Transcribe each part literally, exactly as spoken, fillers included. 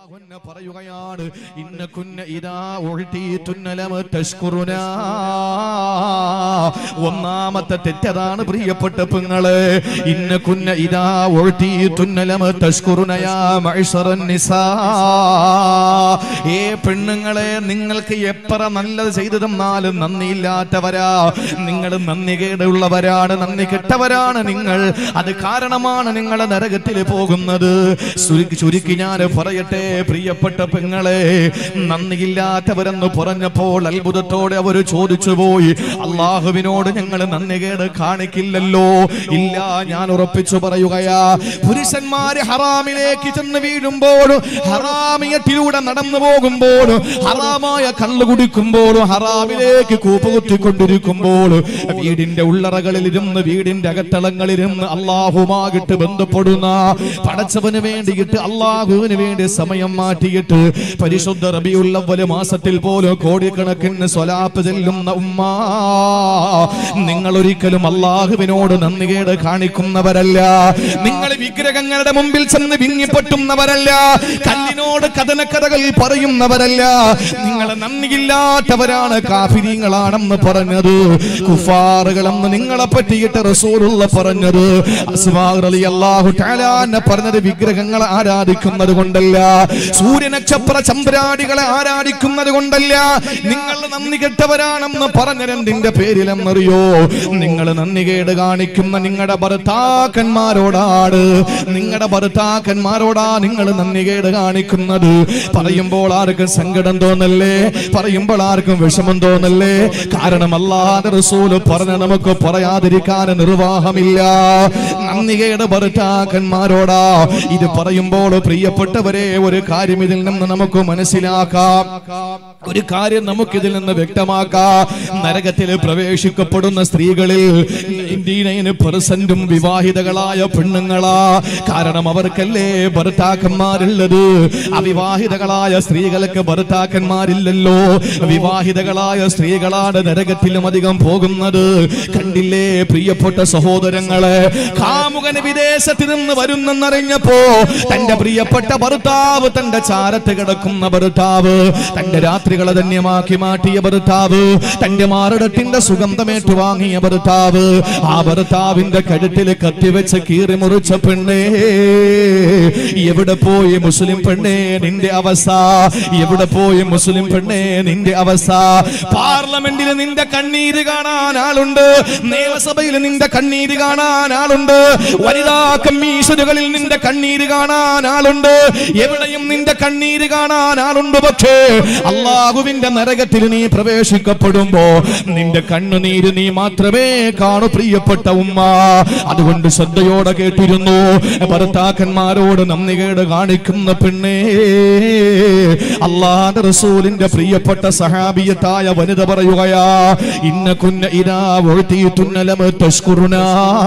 പറയുകയാണ് ഇന്നകുന്ന ഇദാ ഉൽതീതുന്ന ലം തശ്കുറുനാ. ഒന്നാമത്തെ തെറ്റതാണ് പ്രിയപ്പെട്ട പെങ്ങളെ. ഇന്നകുന്ന ഇദാ ഉൽതീതുന്ന ലം തശ്കുറുനാ യാ മഅ്ശറൻ നിസാ. ഏ പെണ്ണുങ്ങളെ, നിങ്ങൾക്ക് എത്ര നല്ലത് ചെയ്തു തന്നാലും നന്ദിയില്ലാത്തവരാ നിങ്ങൾ. നന്ദികേടുള്ളവരാണ്, നന്ദി കെട്ടവരാണ് നിങ്ങൾ. അത് കാരണമാണ് നിങ്ങൾ നരകത്തിൽ പോകുന്നത്. ചുരുക്കി ഞാൻ പറയട്ടെ പ്രിയപ്പെട്ട പെങ്ങളെ, നന്ദിയില്ലാത്തവരെന്ന് പറഞ്ഞപ്പോൾ അത്ഭുതത്തോടെ അവർ ചോദിച്ചു പോയി, അള്ളാഹുവിനോട് ഞങ്ങൾ നന്ദികേട് കാണിക്കില്ലല്ലോ. ഇല്ല, ഞാൻ ഉറപ്പിച്ചു പറയുകയാ, പുരുഷന്മാര് ഹറാമിലേക്ക് ചെന്ന് വീഴുമ്പോഴും ഹറാമിയത്തിലൂടെ നടന്നു പോകുമ്പോഴും ഹറാമായ കള്ളു കുടിക്കുമ്പോഴും ഹറാമിലേക്ക് കൂപ്പുകുത്തിക്കൊണ്ടിരിക്കുമ്പോഴും വീടിന്റെ ഉള്ളറകളിൽ ഇരുന്ന് വീടിന്റെ അകത്തളങ്ങളിലിരുന്ന് അള്ളാഹുമായിട്ട് ബന്ധപ്പെടുന്ന പടച്ചവന് വേണ്ടിയിട്ട് അള്ളാഹുവിന് വേണ്ടി സമയം മാറ്റിയിട്ട് പരിശുദ്ധ റബീഉൽ അവ്വൽ മാസത്തിൽ പോലും കോടിക്കണക്കിന് സ്വലാത്ത് ചെല്ലുന്ന ഉമ്മ, നിങ്ങൾ ഒരിക്കലും അള്ളാഹുവിനോട് നന്ദികേട് കാണിക്കുന്നവരല്ല. നിങ്ങൾ വിഗ്രഹങ്ങളുടെ മുമ്പിൽ ചെന്ന് വിങ്ങിപ്പൊട്ടുന്നവരല്ല. കല്ലിനോട് കഥനക്കഥകൾ പറയുന്നവരല്ല. നിങ്ങൾ നന്ദിയില്ലാത്തവരാണ്, കാഫിരീങ്ങളാണെന്ന് പറഞ്ഞത്, കുഫാറുകളെന്ന് നിങ്ങളെ പറ്റിയിട്ട് റസൂലുള്ള പറഞ്ഞത്. അസ്മാ റളിയല്ലാഹു തആല അൻഹ പറഞ്ഞത് വിഗ്രഹങ്ങളെ ആരാധിക്കുന്നത് കൊണ്ടല്ല, സൂര്യനക്ഷത്ര ചന്ദ്രാദികളെ ആരാധിക്കുന്നത് കൊണ്ടല്ല. നിങ്ങൾ നന്ദി കെട്ടവരാണെന്ന് പറഞ്ഞതിന്റെ പേരിലെന്നറിയോ? നിങ്ങൾ നന്ദികേട് കാണിക്കുന്ന നിങ്ങളുടെ ഭർത്താക്കന്മാരോടാണ്. നിങ്ങളുടെ ഭർത്താക്കന്മാരോടാ നിങ്ങൾ നന്ദികേട് കാണിക്കുന്നത്. പറയുമ്പോൾ ആർക്കും സങ്കടം തോന്നല്ലേ? പറയുമ്പോൾ ആർക്കും വിഷമം തോന്നല്ലേ? കാരണം അല്ലാഹുവിന്റെ റസൂൽ പറഞ്ഞ നമുക്ക് പറയാതിരിക്കാൻ നിർവാഹമില്ല. നന്ദികേട് ഭർത്താക്കന്മാരോടാ. ഇത് പറയുമ്പോൾ പ്രിയപ്പെട്ടവരെ, ഒരു കാര്യം ഇതിൽ നിന്ന് നമുക്ക് മനസ്സിലാക്കാം, ഒരു കാര്യം നമുക്കിതിൽ നിന്ന് വ്യക്തമാക്കാം. നരകത്തിൽ പ്രവേശിക്കപ്പെടുന്ന സ്ത്രീകളിൽ നയൻറ്റി പെർസെന്റും വിവാഹിതകളായ പെണ്ണുങ്ങളാ. കാരണം അവർക്കല്ലേ ഭർത്താക്കന്മാരുള്ളത്. അവിവാഹിതകളായ സ്ത്രീകൾക്ക് ഭർത്താക്കന്മാരില്ലല്ലോ. വിവാഹിതകളായ സ്ത്രീകളാണ് നരകത്തിലും അധികം പോകുന്നത്. കണ്ടില്ലേ പ്രിയപ്പെട്ട സഹോദരങ്ങളെ, കാമുകന് വിദേശത്ത് നിന്ന് വരുന്നെന്നറിഞ്ഞപ്പോ തന്റെ പ്രിയപ്പെട്ട ഭർത്താവ്, തന്റെ ചാരത്ത് കിടക്കുന്ന ഭർത്താവ്, തന്റെ രാത്രികളെ ധന്യമാക്കി മാറ്റിയ ഭർത്താവ്, തന്റെ മാറിടത്തിന്റെ സുഗന്ധമേറ്റു വാങ്ങിയ ഭർത്താവ്, ആ ഭർത്താവിന്റെ കഴുത്തിൽ കത്തിവെച്ച് കീറി മുറിച്ച പെണ്ണേ, എവിടെ പോയി മുസ്ലിം പെണ്ണേ നിന്റെ അവസ്ഥ? എവിടെ പോയി മുസ്ലിം പെണ്ണേ നിന്റെ അവസ്ഥ? പാർലമെന്റിൽ നിന്റെ കണ്ണീര് കാണാൻ ആളുണ്ട്, നിയമസഭയിൽ നിന്റെ കണ്ണീര് കാണാൻ ആളുണ്ട്, വനിതാ കമ്മീഷനുകളിൽ നിന്റെ കണ്ണീര് കാണാൻ ആളുണ്ട്, എവിടെയും നിന്റെ കണ്ണീര് കാണാൻ ആളുണ്ട്. പക്ഷേ അള്ളാഹുവിന്റെ നരകത്തിൽ നീ പ്രവേശിക്കപ്പെടുമ്പോ നിന്റെ കണ്ണുനീര് നീ മാത്രമേ കാണൂ പ്രിയപ്പെട്ട ഉമ്മ. അതുകൊണ്ട് ശ്രദ്ധയോടെ കേട്ടിരുന്നു. ഭർത്താക്കന്മാരോട് നന്ദികേട് കാണിക്കുന്ന പെണ്ണേ, അല്ലാഹുവിന്റെ റസൂലിന്റെ പ്രിയപ്പെട്ട സഹാബിയത്തായ വനിത പറയുകയാ, ഇന്നകുന്ന ഇദാ ഉൽതീതുന്ന ലം തശ്കുറുനാ.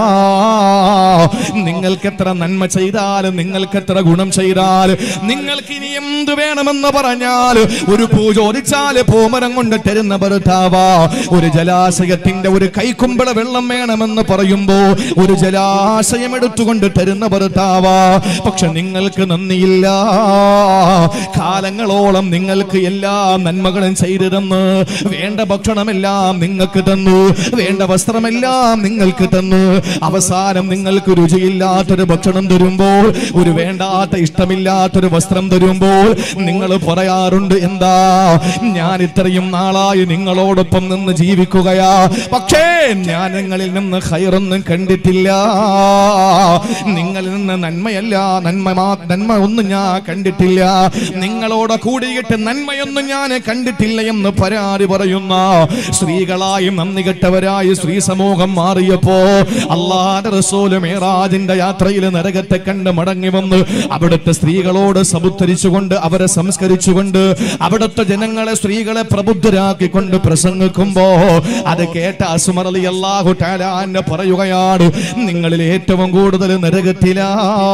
നിങ്ങൾക്ക് എത്ര നന്മ ചെയ്താലും, നിങ്ങൾക്ക് എത്ര ഗുണം ചെയ്താലും, നിങ്ങൾക്ക് ഇനി എന്ത് വേണമെന്ന് പറഞ്ഞാൽ, ഒരു പൂ ചോദിച്ചാല് പൂമരം കൊണ്ട് തരുന്ന ഭർത്താവാ. ഒരു ജലാശയത്തിന്റെ ഒരു കൈക്കുമ്പിള വെള്ളം വേണമെന്ന് പറയുമ്പോ ഒരു ജലാശയം എടുത്തുകൊണ്ട് തരുന്ന ഭർത്താവാ. പക്ഷെ നിങ്ങൾക്ക് നന്ദിയില്ല. കാലങ്ങളോളം നിങ്ങൾക്ക് എല്ലാ നന്മകളും ചെയ്തു തന്നു. വേണ്ട ഭക്ഷണമെല്ലാം നിങ്ങൾക്ക് തന്നു, വേണ്ട വസ്ത്രമെല്ലാം നിങ്ങൾക്ക് തന്നു. അവസാനം നിങ്ങൾക്ക് രുചിയില്ലാത്തൊരു ഭക്ഷണം തരുമ്പോൾ, ഒരു വേണ്ടാത്ത ഇഷ്ടമില്ലാത്തൊരു വസ്ത്രം തരുമ്പോൾ നിങ്ങൾ പറയാറുണ്ട്, എന്താ ഞാൻ ഇത്രയും നാളായി നിങ്ങളോടൊപ്പം നിന്ന് ജീവിക്കുകയാ, പക്ഷേ ഞാൻ നിങ്ങളിൽ നിന്ന് ഖൈറൊന്നും കണ്ടിട്ടില്ല. നിങ്ങളിൽ നിന്ന് നന്മയല്ല, നന്മ നന്മ ഒന്നും ഞാൻ കണ്ടിട്ടില്ല. നിങ്ങളോട് കൂടിയിട്ട് നന്മയൊന്നും ഞാൻ കണ്ടിട്ടില്ല എന്ന് പരാതി പറയുന്ന സ്ത്രീകളായി നന്ദി കെട്ടവരായി സ്ത്രീ സമൂഹം മാറിയപ്പോ അല്ലാഹുവിന്റെ റസൂൽ മിഅ്റാജിന്റെ യാത്രയിൽ നരകത്തെ കണ്ട് മടങ്ങി വന്ന് അവിടുത്തെ സ്ത്രീകളോട് സമുദ്ധരിച്ചുകൊണ്ട്, അവരെ സംസ്കരിച്ചുകൊണ്ട്, അവിടുത്തെ ജനങ്ങളെ, സ്ത്രീകളെ പ്രബുദ്ധരാക്കിക്കൊണ്ട് പ്രസംഗിക്കുമ്പോ അത് കേട്ട അസ്മാ റളിയല്ലാഹു തആല അൻഹ പറയുകയാണ്, നിങ്ങളിൽ ഏറ്റവും കൂടുതൽ നരകത്തിലാ.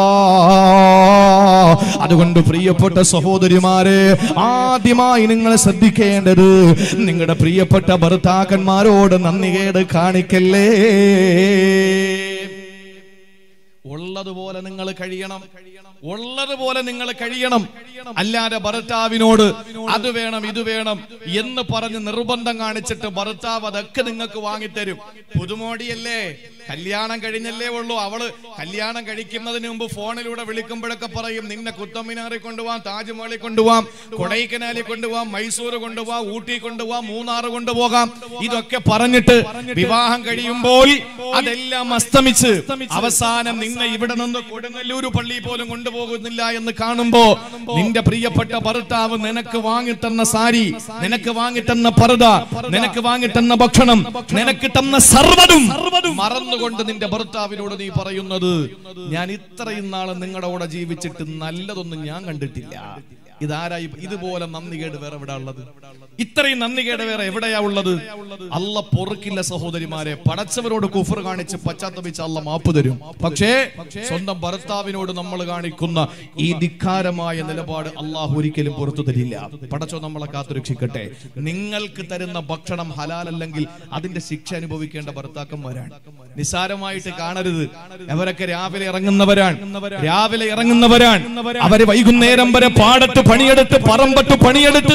അതുകൊണ്ട് പ്രിയപ്പെട്ട സഹോദരിമാരെ, ആദ്യമായി നിങ്ങൾ ശ്രദ്ധിക്കേണ്ടത്, നിങ്ങളുടെ പ്രിയപ്പെട്ട ഭർത്താക്കന്മാരോട് നന്ദികേട് കാണിക്കല്ലേ. ഉള്ളതുപോലെ നിങ്ങൾ കഴിയണം, ഉള്ളതുപോലെ നിങ്ങൾ കഴിയണം. അല്ലാതെ ഭർത്താവിനോട് അത് വേണം ഇത് വേണം എന്ന് പറഞ്ഞ് നിർബന്ധം കാണിച്ചിട്ട് ഭർത്താവ് അതൊക്കെ നിങ്ങൾക്ക് വാങ്ങിത്തരും. പുതുമോടിയല്ലേ, കല്യാണം കഴിഞ്ഞല്ലേ ഉള്ളൂ. അവള് കല്യാണം കഴിക്കുന്നതിന് മുമ്പ് ഫോണിലൂടെ വിളിക്കുമ്പോഴൊക്കെ പറയും നിന്നെ കുത്തമ്മിനാറിൽ കൊണ്ടുപോവാം, താജ്മഹലിൽ കൊണ്ടുപോവാം, കൊടൈക്കനാലിൽ കൊണ്ടുപോവാം, മൈസൂർ കൊണ്ടുപോവാം, ഊട്ടി കൊണ്ടുപോവാം, മൂന്നാർ കൊണ്ടുപോകാം. ഇതൊക്കെ പറഞ്ഞിട്ട് വിവാഹം കഴിയുമ്പോൾ അതെല്ലാം അസ്തമിച്ച് അവസാനം നിന്നെ ഇവിടെ നിന്ന് കൊടുങ്ങല്ലൂർ പള്ളി പോലും കൊണ്ടുപോകുന്നില്ല എന്ന് കാണുമ്പോ നിന്റെ പ്രിയപ്പെട്ട ഭർത്താവ് നിനക്ക് വാങ്ങിത്തന്ന സാരി, നിനക്ക് വാങ്ങിത്തന്ന പർദ, നിനക്ക് വാങ്ങിത്തന്ന ഭക്ഷണം, നിനക്ക് തന്ന സർവ്വതും മറന്നുകൊണ്ട് നിന്റെ ഭർത്താവിനോട് നീ പറയുന്നത് ഞാൻ ഇത്രയും നാളെ നിങ്ങളുടെ കൂടെ ജീവിച്ചിട്ട് നല്ലതൊന്നും ഞാൻ കണ്ടിട്ടില്ല. ഇതാരായി? ഇതുപോലെ നന്ദികേട് വേറെ എവിടെ ഉള്ളത്? ഇത്രയും നന്ദികേട് വേറെ എവിടെയാ ഉള്ളത്? അല്ല പൊറുക്കില്ല സഹോദരിമാരെ. പടച്ചവരോട് കുഫർ കാണിച്ച് പശ്ചാത്തപിച്ച അല്ല മാപ്പ് തരും. പക്ഷേ സ്വന്തം ഭർത്താവിനോട് നമ്മൾ കാണിക്കുന്ന ഈ ധിക്കാരമായ നിലപാട് അള്ളാഹു ഒരിക്കലും പുറത്തു തരില്ല. പടച്ചോ നമ്മളെ കാത്തുരക്ഷിക്കട്ടെ. നിങ്ങൾക്ക് തരുന്ന ഭക്ഷണം ഹലാലല്ലെങ്കിൽ അതിന്റെ ശിക്ഷ അനുഭവിക്കേണ്ട ഭർത്താക്കന്മാരാണ്. നിസാരമായിട്ട് കാണരുത്. അവരൊക്കെ രാവിലെ ഇറങ്ങുന്നവരാണ്, രാവിലെ ഇറങ്ങുന്നവരാണ്. അവര് വൈകുന്നേരം വരെ പാടത്ത് പണിയെടുത്ത്, പറമ്പത്ത് പണിയെടുത്ത്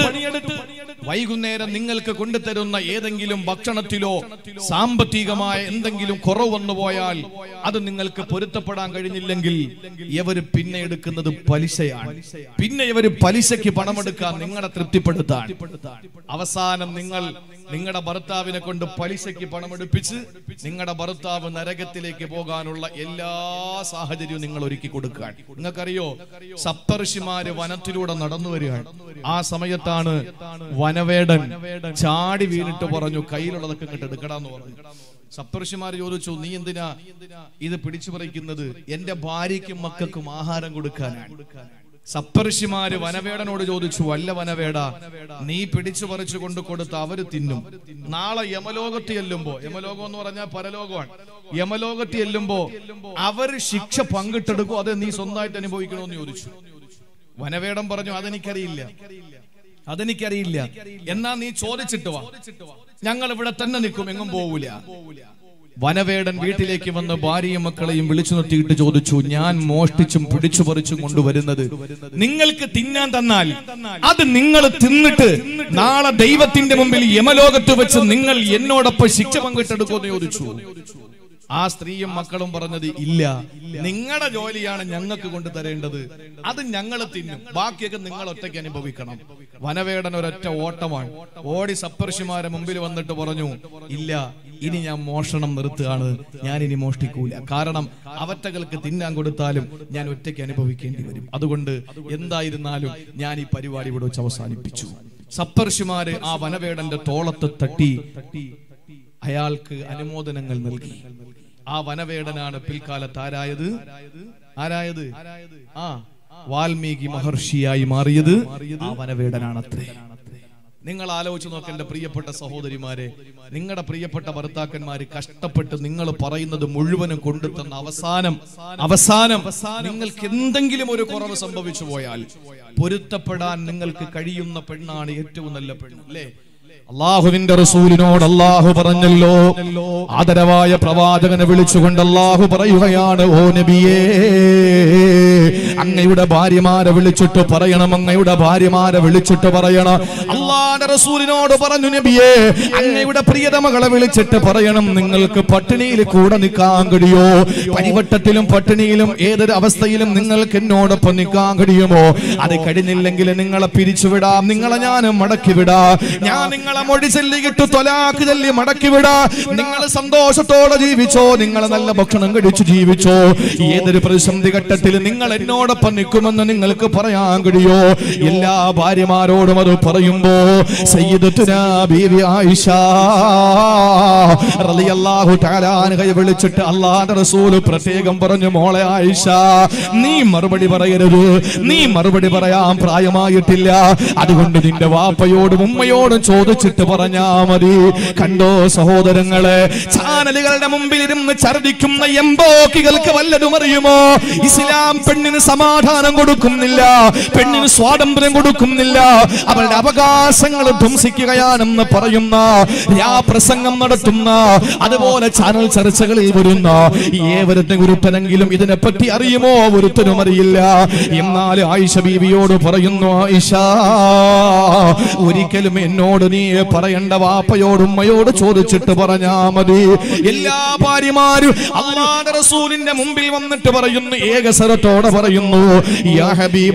വൈകുന്നേരം നിങ്ങൾക്ക് കൊണ്ടുതരുന്ന ഏതെങ്കിലും ഭക്ഷണത്തിലോ സാമ്പത്തികമായ എന്തെങ്കിലും കുറവ് വന്നു പോയാൽ അത് നിങ്ങൾക്ക് പൊരുത്തപ്പെടാൻ കഴിഞ്ഞില്ലെങ്കിൽ ഇവര് പിന്നെ എടുക്കുന്നത് പലിശയാണ്. പിന്നെ ഇവര് പലിശയ്ക്ക് പണമെടുക്കാൻ നിങ്ങളെ തൃപ്തിപ്പെടുത്താൻ. അവസാനം നിങ്ങൾ നിങ്ങളുടെ ഭർത്താവിനെ കൊണ്ട് പലിശയ്ക്ക് പണമെടുപ്പിച്ച് നിങ്ങളുടെ ഭർത്താവ് നരകത്തിലേക്ക് പോകാനുള്ള എല്ലാ സാഹചര്യവും നിങ്ങൾ ഒരുക്കി കൊടുക്കാൻ. നിങ്ങൾക്കറിയോ, സപ്തർഷിമാര് വനത്തിലൂടെ നടന്നു വരികയാണ്. ആ സമയത്താണ് വനവേടൻ ചാടി വീണിട്ട് പറഞ്ഞു കയ്യിലുള്ളതൊക്കെ കെട്ടെടുക്കടാന്ന് പറഞ്ഞു. സപ്തർഷിമാര് ചോദിച്ചു, നീ എന്തിനാ ഇത് പിടിച്ചു പറിക്കുന്നത്? എന്റെ ഭാര്യയ്ക്കും മക്കൾക്കും ആഹാരം കൊടുക്കാനാണ്. സപ്തർഷിമാര് വനവേടനോട് ചോദിച്ചു, അല്ല വനവേട, നീ പിടിച്ചു പറിച്ചു കൊണ്ട് കൊടുത്ത അവര് തിന്നും. നാളെ യമലോകത്ത് ചെല്ലുമ്പോ, യമലോകം എന്ന് പറഞ്ഞാൽ പരലോകമാണ്, യമലോകത്ത് ചെല്ലുമ്പോ അവര് ശിക്ഷ പങ്കിട്ടെടുക്കും, അത് നീ സ്വന്തമായിട്ട് അനുഭവിക്കണമെന്ന് ചോദിച്ചു. വനവേടൻ പറഞ്ഞു, അതെനിക്കറിയില്ല, അതെനിക്കറിയില്ല. എന്നാ നീ ചോദിച്ചിട്ട് വാ, ഞങ്ങൾ ഇവിടെ തന്നെ നിൽക്കും, എങ്ങും പോവൂല. വനവേടൻ വീട്ടിലേക്ക് വന്ന് ഭാര്യയും മക്കളെയും വിളിച്ചു നിർത്തിയിട്ട് ചോദിച്ചു, ഞാൻ മോഷ്ടിച്ചും പിടിച്ചു പറിച്ചും കൊണ്ടുവരുന്നത് നിങ്ങൾക്ക് തിന്നാൻ തന്നാൽ അത് നിങ്ങൾ തിന്നിട്ട് നാളെ ദൈവത്തിന്റെ മുമ്പിൽ യമലോകത്ത് വെച്ച് നിങ്ങൾ എന്നോടൊപ്പം ശിക്ഷ പങ്കിട്ടെടുക്കുമെന്ന് ചോദിച്ചു. ആ സ്ത്രീയും മക്കളും പറഞ്ഞത്, ഇല്ല, നിങ്ങളുടെ ജോലിയാണ് ഞങ്ങൾക്ക് കൊണ്ടു തരേണ്ടത്, അത് ഞങ്ങൾ തിന്നും, ബാക്കിയൊക്കെ നിങ്ങൾ ഒറ്റയ്ക്ക് അനുഭവിക്കണം. വനവേടൻ ഒരൊറ്റ ഓട്ടമാണ്. ഓടി സപ്തർഷിമാരെ മുമ്പിൽ വന്നിട്ട് പറഞ്ഞു, ഇല്ല, ഇനി ഞാൻ മോഷണം നിർത്തുകയാണ്, ഞാൻ ഇനി മോഷ്ടിക്കൂല. കാരണം അവറ്റകൾക്ക് തിന്നാൻ കൊടുത്താലും ഞാൻ ഒറ്റയ്ക്ക് അനുഭവിക്കേണ്ടി വരും. അതുകൊണ്ട് എന്തായിരുന്നാലും ഞാൻ ഈ പരിപാടി ഇവിടെ വെച്ച് അവസാനിപ്പിച്ചു. സപ്തർഷിമാര് ആ വനവേടന്റെ തോളത്ത് തട്ടി അയാൾക്ക് അനുമോദനങ്ങൾ നൽകി. ആ വനവേടനാണ് പിൽക്കാലത്ത് ആരായത്? ആരായത്? ആ വാൽമീകി മഹർഷിയായി മാറിയത് ആ വനവേടനാണത്രേ. നിങ്ങൾ ആലോചിച്ച് നോക്കേണ്ട പ്രിയപ്പെട്ട സഹോദരിമാരെ, നിങ്ങളുടെ പ്രിയപ്പെട്ട ഭർത്താക്കന്മാര് കഷ്ടപ്പെട്ട് നിങ്ങൾ പറയുന്നത് മുഴുവനും കൊണ്ടുതന്ന അവസാനം അവസാനം നിങ്ങൾക്ക് എന്തെങ്കിലും ഒരു കുറവ് സംഭവിച്ചു പോയാൽ പൊരുത്തപ്പെടാൻ നിങ്ങൾക്ക് കഴിയുന്ന പെണ്ണാണ് ഏറ്റവും നല്ല പെണ്ണ്, അല്ലേ? അല്ലാഹുവിന്റെ റസൂലിനോട് അല്ലാഹു പറഞ്ഞല്ലോ, ആദരവായ പ്രവാചകനെ വിളിച്ചുകൊണ്ട് അല്ലാഹു പറയുകയാണ്, ഓ നബിയേ, അങ്ങയുടെ ഭാര്യമാരെ വിളിച്ചിട്ട് പറയണം, അങ്ങയുടെ ഭാര്യമാരെ വിളിച്ചിട്ട് പറയണം. അല്ലാഹുവിന്റെ റസൂലിനോട് പറഞ്ഞു, നബിയേ, അങ്ങയുടെ പ്രിയതമകളെ വിളിച്ചിട്ട് പറയണം, നിങ്ങൾക്ക് പട്ടിണിയിൽ കൂടെ നിൽക്കാൻ കഴിയോ? പരിവട്ടത്തിലും പട്ടിണിയിലും ഏതൊരു അവസ്ഥയിലും നിങ്ങൾക്ക് എന്നോടൊപ്പം നിൽക്കാൻ കഴിയുമോ? അത് കഴിഞ്ഞില്ലെങ്കിൽ നിങ്ങളെ പിരിച്ചുവിടാം, നിങ്ങളെ ഞാൻ മടക്കി വിടാം, ഞാൻ നിങ്ങളെ മൊഴി ചൊല്ലിയിട്ട് തൊലാക്ക് ചൊല്ലി മടക്കി വിടാ. നിങ്ങൾ സന്തോഷത്തോടെ ജീവിച്ചോ, നിങ്ങൾ നല്ല ഭക്ഷണം കഴിച്ചു ജീവിച്ചോ. ഏതൊരു പ്രതിസന്ധി ഘട്ടത്തിൽ നിങ്ങൾ എന്നോടൊപ്പം നിൽക്കുമെന്ന് നിങ്ങൾക്ക് പറയാൻ കഴിയോ? എല്ലാ ഭാര്യമാരോടും അത് പറയുമ്പോ സയ്യിദത്തുനാ ബീവി ആയിഷ റളിയല്ലാഹു തആല അൻഹയെ വിളിച്ചിട്ട് അല്ലാഹുവിന്റെ റസൂൽ പ്രത്യേകം പറഞ്ഞു, മോളെ ആയിഷ, നീ മറുപടി പറയരുത്, നീ മറുപടി പറയാൻ പ്രായമായിട്ടില്ല, അതുകൊണ്ട് നിന്റെ വാപ്പയോടും ഉമ്മയോടും ചോദിച്ചിട്ട് പറഞ്ഞാ മതി. കണ്ടോ സഹോദരങ്ങളെ, ചാനലുകളുടെ മുമ്പിൽ ഇരുന്ന് ഛർദിക്കുന്ന എംബോക്കികൾക്ക് വല്ലതും അറിയുമോ? ഇസ്ലാം പെണ്ണിന് സമാധാനം കൊടുക്കുന്നില്ല, പെണ്ണിന് സ്വാതന്ത്ര്യം കൊടുക്കുന്നില്ല, അവരുടെ അവകാശങ്ങൾ ധ്വംസിക്കുകയാണെന്ന് പറയുന്ന പ്രസംഗം നടത്തുന്ന അതുപോലെ ചാനൽ ചർച്ചകളിൽ വരുന്ന ഏവരത്തെ ഒരുത്തനെങ്കിലും ഇതിനെപ്പറ്റി അറിയുമോ? ഒരുത്തനും അറിയില്ല. എന്നാൽ ആയിഷ ബീവിയോട് പറയുന്നു, ആയിഷ ഒരിക്കലും എന്നോട് നീ പറയണ്ട, വാപ്പയോട് ഉമ്മയോട് ചോദിച്ചിട്ട് പറഞ്ഞാ മതി. എല്ലാ ഭാര്യമാരും അല്ലാഹുവിന്റെ റസൂലിന്റെ മുമ്പിൽ വന്നിട്ട് പറയുന്നു, ഏകസ്വരത്തോടെ പറയുന്നു, യാ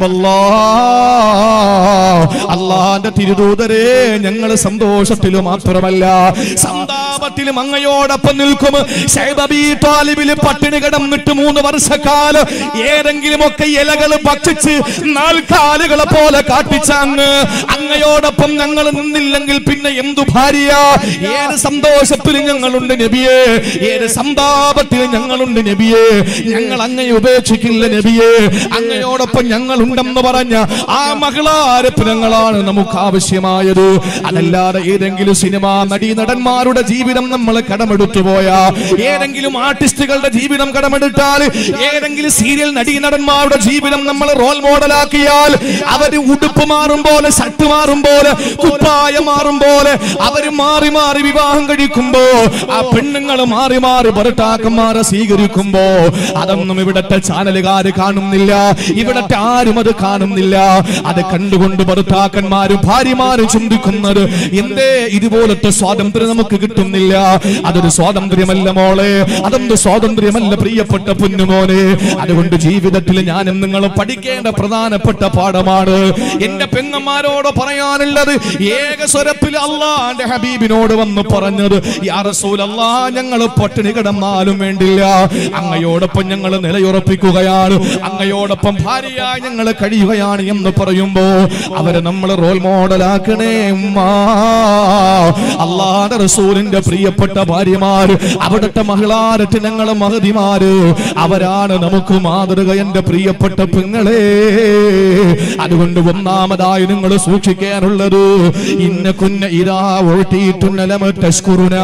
ഹബീബല്ലാഹ്, അല്ലാഹുവിന്റെ തിരുദൂതരേ, ഞങ്ങൾ സന്തോഷത്തിലും മാത്രമല്ല സന്താപത്തിലും അങ്ങയോടൊപ്പം നിൽക്കും. ശൈബ് അബീ ത്വാലിബിൽ പട്ടിണി കിടന്നിട്ട് മൂന്ന് വർഷക്കാലം ഏതെങ്കിലും ഒക്കെ ഇലകൾ ഭക്ഷിച്ച് നാൽക്കാലുകളെ പോലെ കാട്ടിച്ച അങ്ങ് അങ്ങയോടൊപ്പം ഞങ്ങൾ നിന്നില്ലെങ്കിൽ പിന്നെ എന്തു ഭാര്യ? ഏത് സന്തോഷത്തിലും ഞങ്ങളുണ്ട് നബിയേ, ഏത് സന്താപത്തിലും ഞങ്ങളുണ്ട് നബിയേ, ഞങ്ങൾ അങ്ങയെ ഉപേക്ഷിക്കില്ല നബിയേ, അങ്ങയോടൊപ്പം ഞങ്ങളുണ്ടെന്ന് പറഞ്ഞ ആ മകളാരപ്പനങ്ങളാണ് നമുക്ക് ആവശ്യമായത്. അതല്ലാതെ ഏതെങ്കിലും സിനിമാ നടീ നടന്മാരുടെ ജീവിതം നമ്മൾ കടമെടുത്തു പോയാ, ഏതെങ്കിലും ആർട്ടിസ്റ്റുകളുടെ ജീവിതം കടമെടുത്താൽ, ഏതെങ്കിലും സീരിയൽ നടീ നടന്മാരുടെ ജീവിതം നമ്മൾ റോൾ മോഡലാക്കിയാൽ, അവര് ഉടുപ്പ് മാറും പോലെ, ഷർട്ട് മാറും പോലെ, കുപ്പായം മാറും പോലെ അവര് മാറി മാറി വിവാഹം കഴിക്കുമ്പോ, ആ പെണ്ണുങ്ങൾ മാറി മാറി ഭർത്താക്കന്മാരെ സ്വീകരിക്കുമ്പോ അതൊന്നും ഇവിടത്തെ ചാനലുകാര് കാണുന്നില്ല, ഇവിടത്തെ ആരും അത് കാണുന്നില്ല. അത് കണ്ടുകൊണ്ട് ഭർത്താക്കന്മാരും ഭാര്യമാരും ചിന്തിക്കുന്നത്, എന്തേ ഇതുപോലത്തെ സ്വാതന്ത്ര്യം നമുക്ക് കിട്ടുന്നില്ല? അതൊരു സ്വാതന്ത്ര്യമല്ല മോളെ, അതൊന്നും സ്വാതന്ത്ര്യമല്ല പ്രിയപ്പെട്ട പൊന്നുമോനെ. അതുകൊണ്ട് ജീവിതത്തിൽ ഞാനും നിങ്ങളും പഠിക്കേണ്ട പ്രധാനപ്പെട്ട പാഠമാണ്. എന്റെ പെങ്ങന്മാരോട് പറയാനുള്ളത്, ഏക സ്വരത്തിൽ അല്ലാഹുവിന്റെ ഹബീബിനോട് വന്ന് പറഞ്ഞത്, യാ റസൂലല്ലാഹ്, ഞങ്ങൾ പട്ടിണി കിടന്നാലും വേണ്ടില്ല, അങ്ങയോടൊപ്പം ഞങ്ങൾ നിലയുറപ്പിക്കുകയാണ്, അങ്ങയോടൊപ്പം ഭാര്യയായി ഞങ്ങൾ കഴിയുകയാണ് എന്ന് പറയുമ്പോ അവരെ നമ്മൾ റോൾ മോഡലാക്കണേ ഉമ്മ. അല്ലാഹുവിന്റെ റസൂലിന്റെ പ്രിയപ്പെട്ട ഭാര്യമാര്, അവിടുത്തെ മഹിളാരത്നങ്ങളെ മഹതിമാര്, അവരാണ് നമുക്ക് മാതൃക എന്റെ പ്രിയപ്പെട്ട പെങ്ങളെ. അതുകൊണ്ട് ഒന്നാമതായി നിങ്ങൾ സൂക്ഷിക്കാനുള്ളത്, ഇന്ന കുന്ന ഇരാ ഒഴിട്ടുന്നലമറ്റസ്കുറുനാ,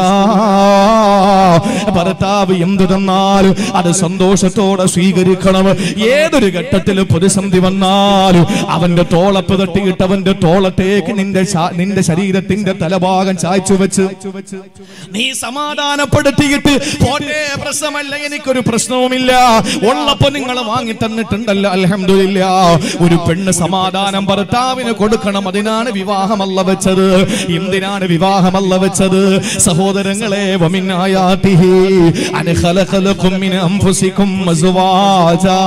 ഭർത്താവ് എന്ത് തന്നാലും അത് സന്തോഷത്തോടെ സ്വീകരിക്കണം. ഏതൊരു ഘട്ടത്തിൽ പ്രതിസന്ധി വന്നാലും അവന്റെ തോളപ്പ് തട്ടിയിട്ട് അവന്റെ തോളത്തേക്ക് നിന്റെ നിന്റെ ശരീരത്തിന്റെ തലഭാഗം ചായ്ച്ചു വെച്ച് നീ സമാധാനപ്പെടുത്തിയിട്ട്, പോട്ടെ പ്രശ്നമല്ല, എനിക്കൊരു പ്രശ്നവുമില്ല, ഉള്ളപ്പോ നിങ്ങൾ വാങ്ങി തന്നിട്ടുണ്ടല്ലോ അൽഹംദുലില്ലാഹ്. ഒരു പെണ്ണ് സമാധാനം ഭർത്താവിന് കൊടുക്കണം. അതിനാണ് വിവാഹമല്ല വെച്ചത്. എന്തിനാണ് വിവാഹമല്ല വെച്ചത്? സഹോദരങ്ങളെ, വമിൻ ആയാതിഹി അൻ ഖലഖലകും മിൻ അൻഫുസികും അസ്വാജാ,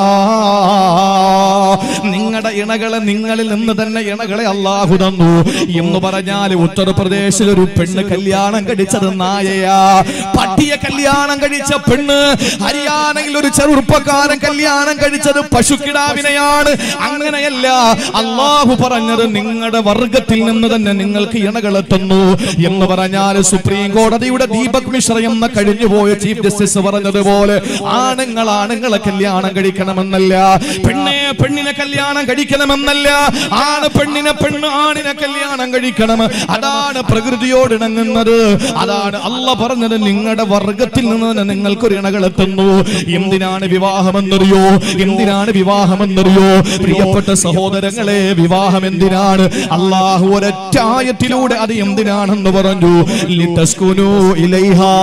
നിങ്ങളുടെ ഇണകളെ നിങ്ങളിൽ നിന്ന് തന്നെ ഇണകളെ അല്ലാഹു തന്നു എന്ന് പറഞ്ഞാൽ, ഉത്തർപ്രദേശിൽ ഒരു പെണ്ണ് കല്യാണം കഴിച്ചത് നായയാ, പട്ടിയെ കല്യാണം കഴിച്ച പെണ്ണ്. ഹരിയാനയിൽ ഒരു ചെറുപ്പക്കാരൻ കല്യാണം കഴിച്ചത് പശുക്കിടാവിനെയാണ്. അങ്ങനെയല്ല, അല്ലാഹു പറഞ്ഞത് നിങ്ങളുടെ വർഗത്തിൽ നിന്ന് തന്നെ നിങ്ങൾക്ക് ഇണകളെ തന്നു എന്ന് പറഞ്ഞാൽ, സുപ്രീം കോടതിയുടെ ദീപക് മിശ്ര എന്ന കഴിഞ്ഞുപോയ ചീഫ് ജസ്റ്റിസ് പറഞ്ഞതുപോലെ, ആണുങ്ങൾ ആണുങ്ങളെ കല്യാണം കഴിക്കണമെന്നല്ല, പെണ്ണെ പെണ്ണിനെ കല്യാണം കഴിക്കണമെന്നല്ല, ആണ് പെണ്ണിനെ പെണ്ണ് ആണിനെ കല്യാണം കഴിക്കണം. അതാണ് പ്രകൃതിയോട് ഇണങ്ങുന്നത്. അതാണ് അല്ലാഹ് പറഞ്ഞത്, നിങ്ങളുടെ വർഗത്തിൽ നിന്ന് തന്നെ നിങ്ങൾക്കൊരു ഇണകളെ തന്നു. എന്തിനാണ് വിവാഹമെന്നറിയോ? എന്തിനാണ് വിവാഹമെന്നറിയോ പ്രിയപ്പെട്ട സഹോദരങ്ങളെ? വിവാഹം എന്തിനാണ്? അല്ലാഹു ഒരൊറ്റ ആയത്തിലൂടെ അത് എന്തിനാണെന്ന് പറഞ്ഞു, ലിതസ്കുനു ഇലൈഹാ.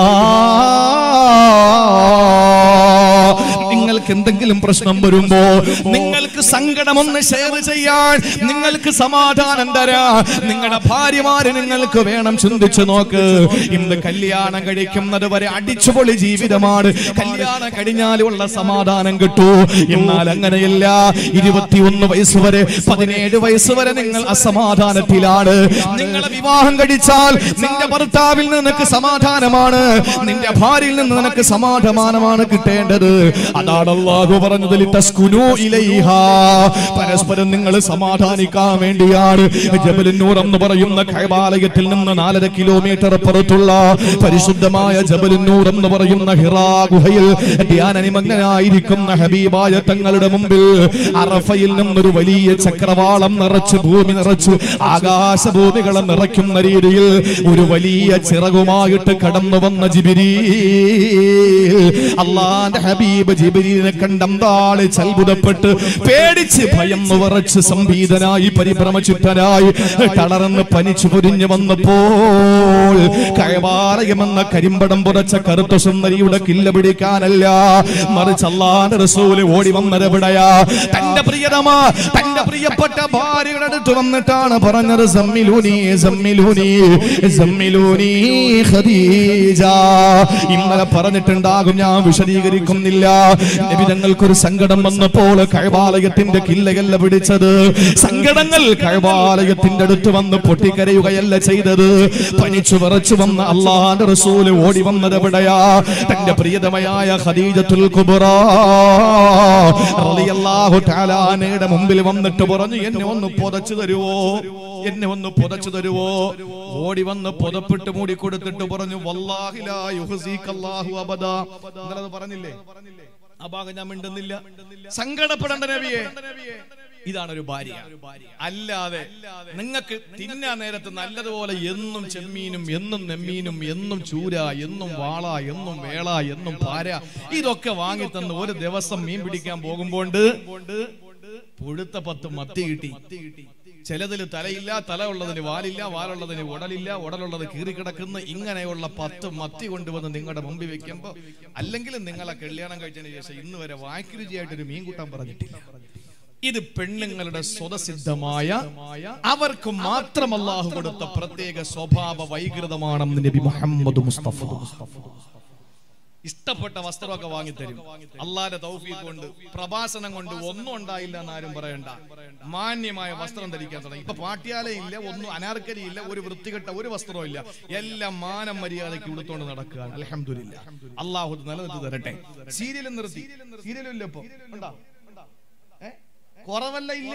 നിങ്ങൾക്ക് എന്തെങ്കിലും പ്രശ്നം വരുമ്പോ, നിങ്ങൾക്ക് സങ്കടമൊന്ന് ഷെയർ ചെയ്യാൻ, നിങ്ങൾക്ക് സമാധാനം തരാൻ നിങ്ങളുടെ ഭാര്യമാര് നിങ്ങൾക്ക് വേണം. ചിന്തിച്ചു നോക്ക്, ഇന്ന് കല്യാണം കഴിക്കുന്നത് വരെ അടിച്ചുപൊളി ജീവിതമാണ്, കല്യാണം കഴിഞ്ഞാലുള്ള സമാധാനം കിട്ടൂ. എന്നാൽ അങ്ങനെയല്ല. ഇരുപത്തിയൊന്ന് വയസ്സ് വരെ പതിനേഴ് വയസ്സ് വരെ നിങ്ങൾ അസമാധാനത്തിലാണ്. നിങ്ങളെ വിവാഹം കഴിച്ചാൽ നിന്റെ ഭർത്താവിൽ നിന്ന് നിനക്ക് സമാധാനമാണ്, നിന്റെ ഭാര്യയിൽ നിന്ന് നിനക്ക് സമാധാനമാണ് കിട്ടേണ്ടത്. അതാണ് അല്ലാഹു പറഞ്ഞത്, ലിതസ്കുനു ഇലൈഹാ. പരസ്പരം നിങ്ങൾ സമാധാനിക്കാൻ വേണ്ടിയാണ് ജബലുൻ നൂർ എന്ന് പറയുന്ന കഅബാലയത്തിൽ നിന്ന് നാലര കിലോമീറ്റർ പുറത്തുള്ള പരിശുദ്ധമായ ജബലുൻ നൂർ എന്ന് പറയുന്ന ഹിറാ ഗുഹയിൽ ധ്യാനനിമഗ്നനായിരിക്കുന്ന ഹബീബായ തങ്ങളുടെ മുമ്പിൽ അറഫയിൽ നിന്നൊരു വലിയ ചക്രവാളം നിറച്ച് ഭൂമി നിറച്ചു ആകാശഭൂമികളെ നിറയ്ക്കുന്ന രീതിയിൽ ഒരു വലിയ ചിറകുമായിട്ട് കടന്നു വന്ന ജിബ്രീൽ അല്ലാഹുവിന്റെ ഹബീബ് ജിബ്രീലിനെ കണ്ടമ്പാളി അത്ഭുതപ്പെട്ട് പേടിച്ച് ഭയന്ന് വിറച്ച് സംഭീതനായി പരിഭ്രമചിത്തനായി തളർന്ന് പനിച്ചു പൊരിഞ്ഞു വന്നപ്പോൾ കഅബാലയമെന്ന കരിമ്പടം പുറച്ച കറുത്ത സുന്ദരിയുടെ കില്ല പിടിക്കാനല്ല, മറിച്ച് അല്ലാഹുവിന്റെ റസൂൽ ഓടി വന്നതെവിടെയാ? തന്റെ പ്രിയതമാ തന്റെ പ്രിയപ്പെട്ട ഭാര്യയുടെ അടുത്ത് വന്നിട്ടാണ് പറഞ്ഞത്, സമ്മിലൂനി സമ്മിലൂനി സമ്മിലൂനി ഖദീജ. ഇന്നലെ പറഞ്ഞിട്ടുണ്ടാകും, ഞാൻ വിശദീകരിക്കുന്നില്ല. നബി തങ്ങൾക്കൊരു സങ്കടം വന്നപ്പോൾ കഅബാലയത്തിന്റെ കില്ലയല്ല പിടിച്ചത്, സങ്കടങ്ങൾ കഅബാലയത്തിന്റെ അടുത്ത് വന്ന് പൊട്ടിക്കരയുകയല്ല ചെയ്തത്. പനിച്ചു വിറച്ചു വന്ന അല്ലാഹുവിന്റെ റസൂൽ ഓടി വന്നത് എവിടെയാ? തന്റെ പ്രിയതമയായ ഖദീജത്തുൽ കുബ്രാ റളിയല്ലാഹു തആല അൻഹയുടെ മുമ്പിൽ വന്നിട്ട് പറഞ്ഞു, എന്നെ ഒന്ന് പുതച്ചു തരുവോ, എന്നെ ഒന്ന് പുതച്ചു തരുവോ? ഓടി വന്ന് പുതപ്പിട്ട് മൂടി കൊടുത്തിട്ട് പറഞ്ഞു, വല്ലാഹി ലാ യുഹ്സികല്ലാഹു അബദാ. എന്നത് പറഞ്ഞില്ലേ? ആ ഭാഗം ഞാൻ മിണ്ടുന്നില്ല. സങ്കടപ്പെടേണ്ട നബിയെ, ഇതാണ് ഒരു ഭാര്യ. അല്ലാതെ നിങ്ങൾക്ക് തിന്നാൻ നേരത്ത് നല്ലതുപോലെ എന്നും ചെമ്മീനും എന്നും നെമ്മീനും എന്നും ചൂര എന്നും വാള എന്നും വേള എന്നും പാര ഇതൊക്കെ വാങ്ങിത്തന്ന് ഒരു ദിവസം മീൻ പിടിക്കാൻ പോകുമ്പോണ്ട് പുഴുത്ത പത്ത് മത്തി കിട്ടി. ചിലതിൽ തലയില്ല, തല ഉള്ളതിന് വാലില്ല, വാലുള്ളതിന് ഉടലില്ല, ഉടലുള്ളത് കീറിക്കിടക്കുന്ന ഇങ്ങനെയുള്ള പത്ത് മത്തി കൊണ്ടുവന്ന് നിങ്ങളുടെ മുമ്പിൽ വെക്കുമ്പോ, അല്ലെങ്കിൽ നിങ്ങളെ കല്യാണം കഴിച്ചതിന് ശേഷം ഇന്ന് വരെ വായ്ക്കുരുചിയായിട്ടൊരു മീൻ കൂട്ടാൻ പറഞ്ഞിട്ടില്ല. ഇത് പെണ്ണുങ്ങളുടെ സ്വതസിദ്ധമായ അവർക്ക് മാത്രം അല്ലാഹു കൊടുത്ത പ്രത്യേക സ്വഭാവ വൈകൃതമാണെന്ന് നബി മുഹമ്മദ് മുസ്തഫ. ഇഷ്ടപ്പെട്ട വസ്ത്രമൊക്കെ വാങ്ങിത്തരും. അള്ളാന്റെ തൗഫീഖ് കൊണ്ട് പ്രഭാഷണം കൊണ്ട് ഒന്നും ഉണ്ടായില്ല എന്നാരും പറയണ്ട. മാന്യമായ വസ്ത്രം ധരിക്കാൻ തുടങ്ങി. ഇപ്പൊ പാട്യാലേ ഇല്ല, ഒന്നും അനാർക്കരി ഇല്ല, ഒരു വൃത്തികെട്ട ഒരു വസ്ത്രവും ഇല്ല, എല്ലാം മാനം മര്യാദയ്ക്ക് ഉടുത്തോണ്ട് നടക്കുകയാണ്. അൽഹംദുലില്ലാ, അള്ളാഹു നിലനിർത്തി തരട്ടെ. സീരിയലും നിർത്തി, സീരിയലും ഇല്ല ഇപ്പൊ ഉണ്ടാ, കുറവല്ല ഇല്ല.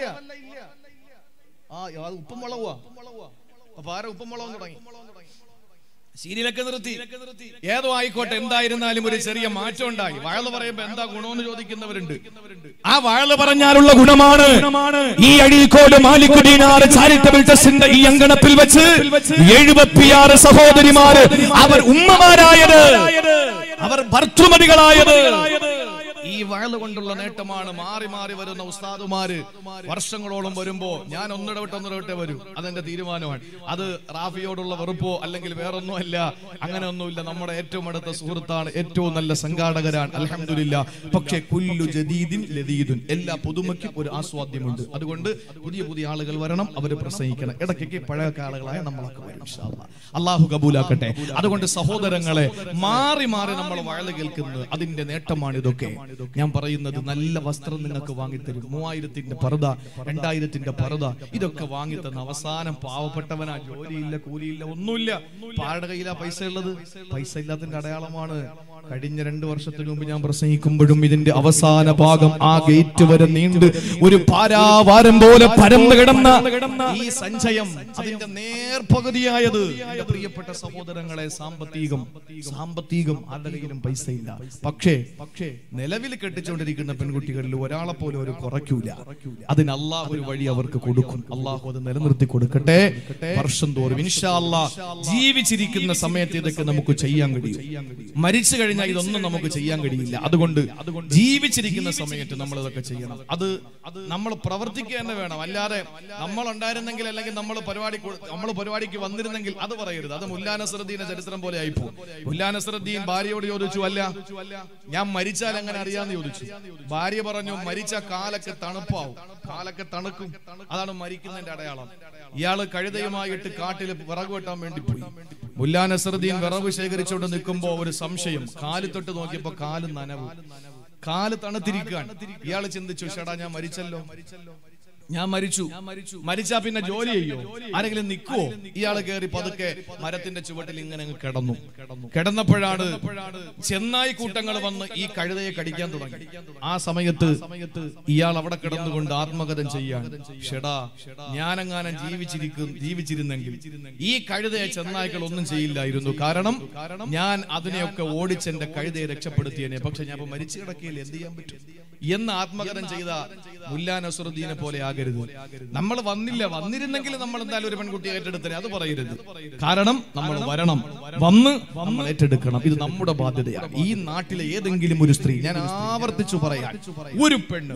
ആ ഉപ്പും മുളകുവാ, അപ്പൊ ആരെ ഉപ്പും മുളകും തുടങ്ങി, സീരിയലൊക്കെ നിർത്തി. ഏതോ ആയിക്കോട്ടെ, എന്തായിരുന്നാലും ഒരു ചെറിയ മാറ്റം ഉണ്ടായി. വഴല് പറയുമ്പോ എന്താ ഗുണമെന്ന് ചോദിക്കുന്നവരുണ്ട്. ആ വഴല് പറഞ്ഞാലുള്ള ഗുണമാണ് ഈ അഴീക്കോട് മാലിക് ദീനാർ ചാരിറ്റബിൾ ട്രസ്റ്റിന്റെ ഈ അങ്കണത്തിൽ വെച്ച് എഴുപത്തിയാറ് സഹോദരിമാര് അവർ ഉമ്മമാരായത്, അവർ ഭർത്തൃമതികളായത് ഈ വഴല് കൊണ്ടുള്ള നേട്ടമാണ്. മാറി മാറി വരുന്ന ഉസ്താദുമാര് വർഷങ്ങളോളം വരുമ്പോ ഞാൻ ഒന്നിടവിട്ട് ഒന്നിടവിട്ടേ വരും. അതെന്റെ തീരുമാനമാണ്. അത് റാഫിയോടുള്ള വെറുപ്പോ അല്ലെങ്കിൽ വേറൊന്നും അല്ല, അങ്ങനെ ഒന്നുമില്ല. നമ്മുടെ ഏറ്റവും അടുത്ത സുഹൃത്താണ്, ഏറ്റവും നല്ല സംഘാടകരാണ്, അൽഹംദുലില്ലാ. പക്ഷേ കുല്ലു ജദീദിൻ ലദീദുൻ, എല്ലാ പുതുമയ്ക്കും ഒരു ആസ്വാദ്യമുണ്ട്. അതുകൊണ്ട് പുതിയ പുതിയ ആളുകൾ വരണം, അവര് പ്രസംഗിക്കണം. ഇടയ്ക്കൊക്കെ പഴയ ആളുകളായ നമ്മളൊക്കെ വരും ഇൻഷാ അല്ലാഹ്. അല്ലാഹു കബൂലാക്കട്ടെ. അതുകൊണ്ട് സഹോദരങ്ങളെ, മാറി മാറി നമ്മൾ വഴല് കേൾക്കുന്നത് അതിന്റെ നേട്ടമാണ് ഇതൊക്കെ. ഞാൻ പറയുന്നത്, നല്ല വസ്ത്രം നിങ്ങൾക്ക് വാങ്ങിത്തരും. മൂവായിരത്തിന്റെ പർദ, രണ്ടായിരത്തിന്റെ പർദ, ഇതൊക്കെ വാങ്ങിത്തന്ന അവസാനം പാവപ്പെട്ടവനാ, ജോലിയില്ല, കൂലിയില്ല, ഒന്നുമില്ല. പാരുടെ കയ്യിലാ പൈസ ഉള്ളത്? പൈസ ഇല്ലാത്തതിന്റെ അടയാളമാണ്. കഴിഞ്ഞ രണ്ടു വർഷത്തിന് മുമ്പ് ഞാൻ പ്രസംഗിക്കുമ്പോഴും ഇതിന്റെ അവസാന ഭാഗം ആ ഗേറ്റ് വരെ നീണ്ട് ഒരു പാരാവാരം പോലെ പരന്നു കിടന്ന ഈ സഞ്ചയം, അതിന്റെ നേർപകുതിയായത് എന്റെ പ്രിയപ്പെട്ട സഹോദരങ്ങളെ, സാമ്പത്തികം സാമ്പത്തികം ആരുടെ കയ്യിലും പൈസ ഇല്ല. പക്ഷേ പക്ഷേ നിലവിൽ കെട്ടിച്ചുകൊണ്ടിരിക്കുന്ന പെൺകുട്ടികളിൽ ഒരാളെ പോലും ഒരു കുറയ്ക്കൂല. അതിന് അള്ളാഹു ഒരു വഴി അവർക്ക് കൊടുക്കും. അള്ളാഹു അത് നിലനിർത്തി കൊടുക്കട്ടെ. വർഷം തോറും ഇൻഷാ അല്ലാഹ് ജീവിച്ചിരിക്കുന്ന സമയത്ത് ഇതൊക്കെ നമുക്ക് ചെയ്യാൻ കഴിയും. മരിച്ചു കഴിഞ്ഞാൽ ഇതൊന്നും നമുക്ക് ചെയ്യാൻ കഴിയില്ല. അതുകൊണ്ട് ജീവിച്ചിരിക്കുന്ന സമയത്ത് നമ്മൾ ഇതൊക്കെ ചെയ്യണം. അത് നമ്മൾ പ്രവർത്തിക്കുക തന്നെ വേണം. അല്ലാതെ നമ്മൾ ഉണ്ടായിരുന്നെങ്കിൽ, അല്ലെങ്കിൽ നമ്മൾ പരിപാടി നമ്മൾ പരിപാടിക്ക് വന്നിരുന്നെങ്കിൽ അത് പറയരുത്. അത് മുല്ലാ നസ്റുദ്ദീന്റെ ചരിത്രം പോലെ ആയിപ്പോ. മുല്ലാ നസ്റുദ്ദീൻ ഭാര്യയോട് ചോദിച്ചു, അല്ല ഞാൻ മരിച്ചാൽ എങ്ങനെ അറിയാന്ന് ചോദിച്ചു. ഭാര്യ പറഞ്ഞു, മരിച്ച കാലൊക്കെ തണുപ്പാവും, കാലൊക്കെ തണുക്കും, അതാണ് മരിക്കുന്നതിന്റെ അടയാളം. ഇയാള് കഴുതയുമായിട്ട് കാട്ടിൽ വിറക് വെട്ടാൻ വേണ്ടി പോയി. മുല്ലാ നസ്റുദ്ദീൻ വിറവ് ശേഖരിച്ചുകൊണ്ട് നിൽക്കുമ്പോ ഒരു സംശയം, കാല് തൊട്ട് നോക്കിയപ്പോ കാല് നനവ്, കാല് തണുത്തിരിക്കാൻ. ഇയാള് ചിന്തിച്ചു, ഷടാ ഞാൻ മരിച്ചല്ലോ, ഞാൻ മരിച്ചു മരിച്ചാ പിന്നെ ജോലി ചെയ്യോ? ആരെങ്കിലും നിൽക്കുവോ? ഇയാള് കയറി പതുക്കെ മരത്തിന്റെ ചുവട്ടിൽ ഇങ്ങനെ കിടന്നു. കിടന്നപ്പോഴാണ് ചെന്നായി കൂട്ടങ്ങൾ വന്ന് ഈ കഴുതയെ കടിക്കാൻ തുടങ്ങി. ആ സമയത്ത് ഇയാൾ അവിടെ കിടന്നുകൊണ്ട് ആത്മകഥം ചെയ്യാൻ, ഷെടാ ഞാനെങ്ങാനും ജീവിച്ചിരിക്കും ജീവിച്ചിരുന്നെങ്കിൽ ഈ കഴുതയെ ചെന്നായ്ക്കൾ ഒന്നും ചെയ്യില്ലായിരുന്നു. കാരണം ഞാൻ അതിനെയൊക്കെ ഓടിച്ചെന്റെ കഴുതയെ രക്ഷപ്പെടുത്തിയനെ. പക്ഷെ ഞാൻ ഇപ്പൊ മരിച്ചു കിടക്കുകയിൽ എന്ത് ചെയ്യാൻ പറ്റും എന്ന് ആത്മകഥം ചെയ്ത മുല്ലാ നസ്രുദ്ദീനെ പോലെ ആകരുത്. നമ്മൾ വന്നില്ല, വന്നിരുന്നെങ്കിൽ നമ്മൾ എന്തായാലും ഒരു പെൺകുട്ടിയെ ഏറ്റെടുത്തേ, അത് പറയരുത്. കാരണം നമ്മൾ വരണം, വന്ന് നമ്മൾ ഏറ്റെടുക്കണം. ഇത് നമ്മുടെ ബാധ്യതയാണ്. ഈ നാട്ടിലെ ഏതെങ്കിലും ഒരു സ്ത്രീ, ഞാൻ ആവർത്തിച്ചു പറയാൻ, ഒരു പെണ്ണ്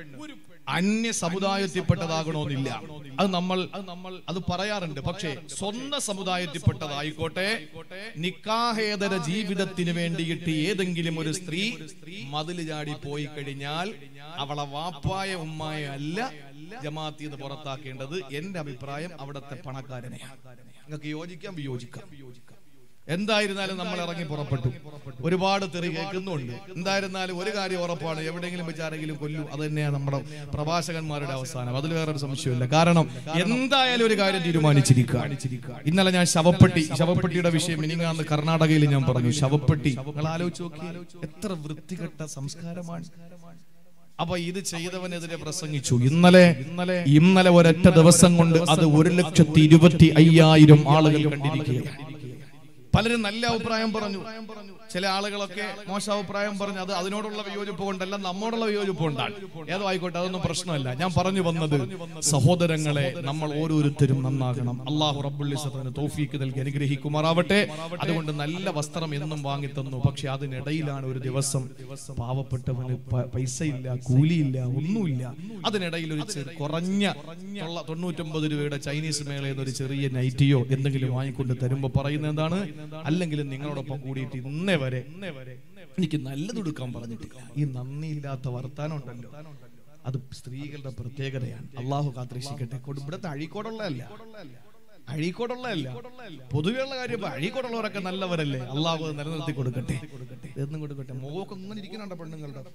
അന്യ സമുദായത്തിൽപ്പെട്ടതാകണമെന്നില്ല. അത് നമ്മൾ അത് പറയാറുണ്ട്. പക്ഷേ സ്വന്തം സമുദായത്തിൽപ്പെട്ടതായിക്കോട്ടെ, നിക്കാഹേതര ജീവിതത്തിന് വേണ്ടിയിട്ട് ഏതെങ്കിലും ഒരു സ്ത്രീ മതില് ചാടി പോയി കഴിഞ്ഞാൽ അവളെ വാപ്പായ ഉമ്മായ അല്ല ജമാഅത്തിൽ നിന്ന് പുറത്താക്കേണ്ടത്. എന്റെ അഭിപ്രായം അവിടുത്തെ പണക്കാരനെയാണ്. നിങ്ങൾക്ക് യോജിക്കാം, വിയോജിക്കാം. എന്തായിരുന്നാലും നമ്മൾ ഇറങ്ങി പുറപ്പെട്ടു. ഒരുപാട് തെറി കേൾക്കുന്നുണ്ട്. എന്തായിരുന്നാലും ഒരു കാര്യം ഉറപ്പാണ്, എവിടെയെങ്കിലും വെച്ച് ആരെങ്കിലും കൊല്ലും. അത് തന്നെയാണ് നമ്മുടെ പ്രഭാഷകന്മാരുടെ അവസാനം. അതിൽ വേറൊരു സംശയമില്ല. കാരണം എന്തായാലും ഒരു കാര്യം തീരുമാനിച്ചിരിക്കുക. ഇന്നലെ ഞാൻ ശവപ്പെട്ടി ശവപ്പെട്ടിയുടെ വിഷയം മിനിങ്ങാന്ന് കർണാടകയിൽ ഞാൻ പറഞ്ഞു. ശവപ്പെട്ടി നിങ്ങൾ ആലോചിച്ച് നോക്കി, എത്ര വൃത്തികെട്ട സംസ്കാരമാണ്. അപ്പൊ ഇത് ചെയ്തവനെതിരെ പ്രസംഗിച്ചു. ഇന്നലെ ഇന്നലെ ഇന്നലെ ഒരൊറ്റ ദിവസം കൊണ്ട് അത് ഒരു ലക്ഷത്തി ഇരുപത്തി അയ്യായിരം ആളുകൾ കണ്ടിരിക്കുകയാണ്. പലരും നല്ല അഭിപ്രായം പറഞ്ഞു, ചില ആളുകളൊക്കെ മോശം അഭിപ്രായം പറഞ്ഞു. അത് അതിനോടുള്ള വിയോജിപ്പ് കൊണ്ടല്ല, നമ്മോടുള്ള വിയോജിപ്പ് കൊണ്ടാണ്. ഏതോ ആയിക്കോട്ടെ, അതൊന്നും പ്രശ്നമല്ല. ഞാൻ പറഞ്ഞു വന്നത്, സഹോദരങ്ങളെ, നമ്മൾ ഓരോരുത്തരും നന്നാകണം. അള്ളാഹു റബ്ബുൽ ഇസ്സത്തിന് തൗഫീക്ക് നൽകി അനുഗ്രഹിക്കുമാറാവട്ടെ. അതുകൊണ്ട് നല്ല വസ്ത്രം എന്നും വാങ്ങി തന്നു. പക്ഷെ അതിനിടയിലാണ് ഒരു ദിവസം പാവപ്പെട്ടവന് പൈസ ഇല്ല, കൂലിയില്ല, ഒന്നുമില്ല. അതിനിടയിൽ ഒരു കുറഞ്ഞ തൊണ്ണൂറ്റൊമ്പത് രൂപയുടെ ചൈനീസ് മേളയിൽ നിന്ന് ഒരു ചെറിയ നൈറ്റിയോ എന്തെങ്കിലും വാങ്ങിക്കൊണ്ട് തരുമ്പോ പറയുന്നത് എന്താണ്? അല്ലെങ്കിൽ നിങ്ങളോടൊപ്പം കൂടിയിട്ട് ഇന്നേ വരെ എനിക്ക് നല്ലത് കൊടുക്കാൻ പറഞ്ഞിട്ടില്ല. ഈ നന്ദിയില്ലാത്ത വർത്താനം ഉണ്ടല്ലോ, അത് സ്ത്രീകളുടെ പ്രത്യേകതയാണ്. അള്ളാഹു കാത്തിരക്ഷിക്കട്ടെ. ഇവിടുത്തെ അഴീക്കോടുള്ളതല്ല, അഴീക്കോടുള്ളതല്ല, പൊതുവെയുള്ള കാര്യം. അഴീക്കോടുള്ളവരൊക്കെ നല്ലവരല്ലേ? അള്ളാഹു നിലനിർത്തി കൊടുക്കട്ടെ, എന്നും കൊടുക്കട്ടെ. മോക്കൊക്കെ ഇങ്ങനെ ഇരിക്കുന്നുണ്ട് പെണ്ണുങ്ങളുടെ.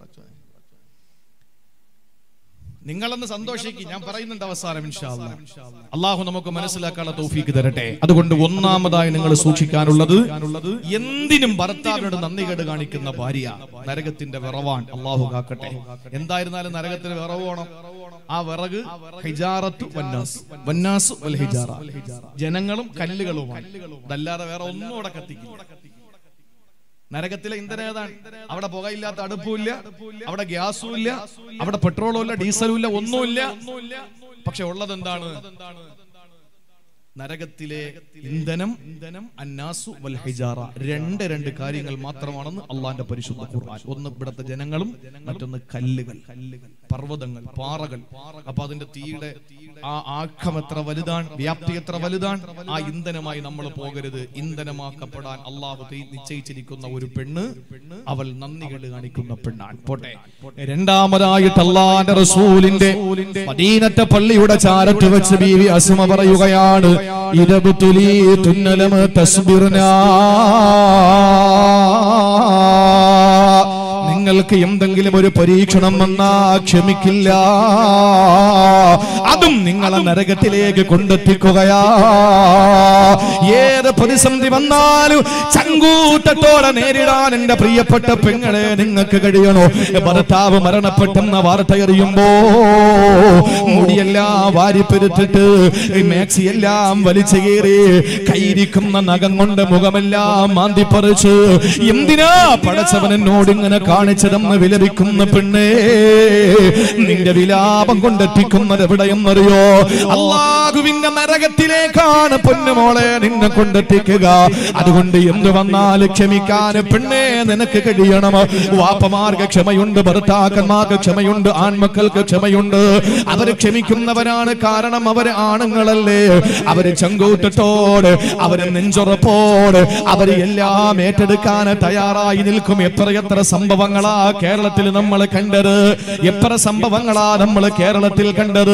നിങ്ങളെന്ന് സന്തോഷിക്കും. ഞാൻ പറയുന്നുണ്ട് അവസാനം ഇൻഷാ അല്ലാഹ്. അള്ളാഹു നമുക്ക് മനസ്സിലാക്കാനുള്ള തൗഫീക്ക് തരട്ടെ. അതുകൊണ്ട് ഒന്നാമതായി നിങ്ങൾ സൂക്ഷിക്കാനുള്ളത്, എന്തിനും ഭർത്താവിനോട് നന്ദി കേട് കാണിക്കുന്ന ഭാര്യ നരകത്തിന്റെ വിറവാൻ. അള്ളാഹു കാക്കട്ടെ. എന്തായിരുന്നാലും നരകത്തിന് വിറവ് വേണം. ആ വിറക് ഹിജാറത്തു വന്നാസ്, വന്നാസു വൽ ഹിജാറ, ജനങ്ങളും കല്ലുകളുമാണ്. അതല്ലാതെ വേറെ ഒന്നും അവിടെ കത്തിക്കില്ല. നരകത്തിലെ ഇന്ധനം ഏതാണ്? അവിടെ പുകയില്ലാത്ത അടുപ്പുമില്ല, അവിടെ ഗ്യാസും ഇല്ല, അവിടെ പെട്രോളും ഇല്ല, ഡീസലും ഇല്ല, ഒന്നുമില്ല. പക്ഷെ ഉള്ളത് എന്താണ്? നരകത്തിലെ ഇന്ധനം ഇന്ധനം അന്നാസു വൽ ഹിജാറ. രണ്ട് രണ്ട് കാര്യങ്ങൾ മാത്രമാണെന്ന് അള്ളാന്റെ പരിശുദ്ധ ഖുർആൻ. ഒന്ന് ഇവിടുത്തെ ജനങ്ങളും, മറ്റൊന്ന് കല്ലുകൾ, പർവ്വതങ്ങൾ, പാറകൾ. അപ്പൊ അതിന്റെ തീയുടെ ആ ആക്കം എത്ര വലുതാണ്, വ്യാപ്തി എത്ര വലുതാണ്. ആ ഇന്ധനമായി നമ്മൾ പോകരുത്. ഇന്ധനമാക്കപ്പെടാൻ അള്ളാഹു നിശ്ചയിച്ചിരിക്കുന്ന ഒരു പെണ്ണ്, അവൾ നന്ദികേട് കാണിക്കുന്ന പെണ്ണാണ്. പോട്ടെ, രണ്ടാമതായിട്ട് അള്ളാന്റെ റസൂലിന്റെ മദീനത്തെ പള്ളിയുടെ ചാരത്ത് വെച്ച് ബീവി അസ്മ പറയുകയാണ്, ഇദബ്തുലി തുന്നലം തസ്ബിർനാ, നിങ്ങൾക്ക് എന്തെങ്കിലും ഒരു പരീക്ഷണം വന്നാ ക്ഷമിക്കില്ല, അതും നിങ്ങളെ നരകത്തിലേക്ക് കൊണ്ടെത്തിക്കുകയാ. ഏത് പ്രതിസന്ധി വന്നാലും ചങ്കൂറ്റത്തോടെ നേരിടാൻ എന്റെ പ്രിയപ്പെട്ട പെങ്ങളെ നിങ്ങൾക്ക് കഴിയണോ? ഭർത്താവ് മരണപ്പെട്ടെന്ന വാർത്ത അറിയുമ്പോ മുടിയെല്ലാം വാരിപ്പെരുത്തിട്ട് മാക്സിയെല്ലാം വലിച്ചു കയറി കൈരിക്കുന്ന നഖം കൊണ്ട് മുഖമെല്ലാം മാന്തിപ്പറിച്ച്, എന്തിനാ പടച്ചവൻ എന്നോട് ഇങ്ങനെ കാണിച്ചതെന്ന് വിലപിക്കുന്ന പെണ്ണേ, നിന്റെ വിലാപം കൊണ്ടെത്തിക്കുന്നത് എവിടെയെന്നറിയോ? അല്ലാഹുവിന്റെ നരകത്തിലേക്കാണ് പൊന്നുമോളെ നിന്നെ കൊണ്ടെത്തിക്കുക. അതുകൊണ്ട് എന്ത് വന്നാലും ക്ഷമിക്കാൻ പെണ്ണേ നിനക്ക് കഴിയണം. വാപ്പമാർക്ക് ക്ഷമയുണ്ട്, ഭർത്താക്കന്മാർക്ക് ക്ഷമയുണ്ട്, ആൺമക്കൾക്ക് ക്ഷമയുണ്ട്. അവര് ക്ഷമിക്കുന്നവരാണ്. കാരണം അവര് ആണുങ്ങളല്ലേ. അവര് ചങ്കൂറ്റത്തോട്, അവര് നെഞ്ചുറപ്പോട്, അവര് എല്ലാം ഏറ്റെടുക്കാൻ തയ്യാറായി നിൽക്കും. എത്ര എത്ര സംഭവങ്ങളാ കേരളത്തിൽ നമ്മൾ കണ്ടത്, എത്ര സംഭവങ്ങളാ നമ്മൾ കേരളത്തിൽ കണ്ടത്.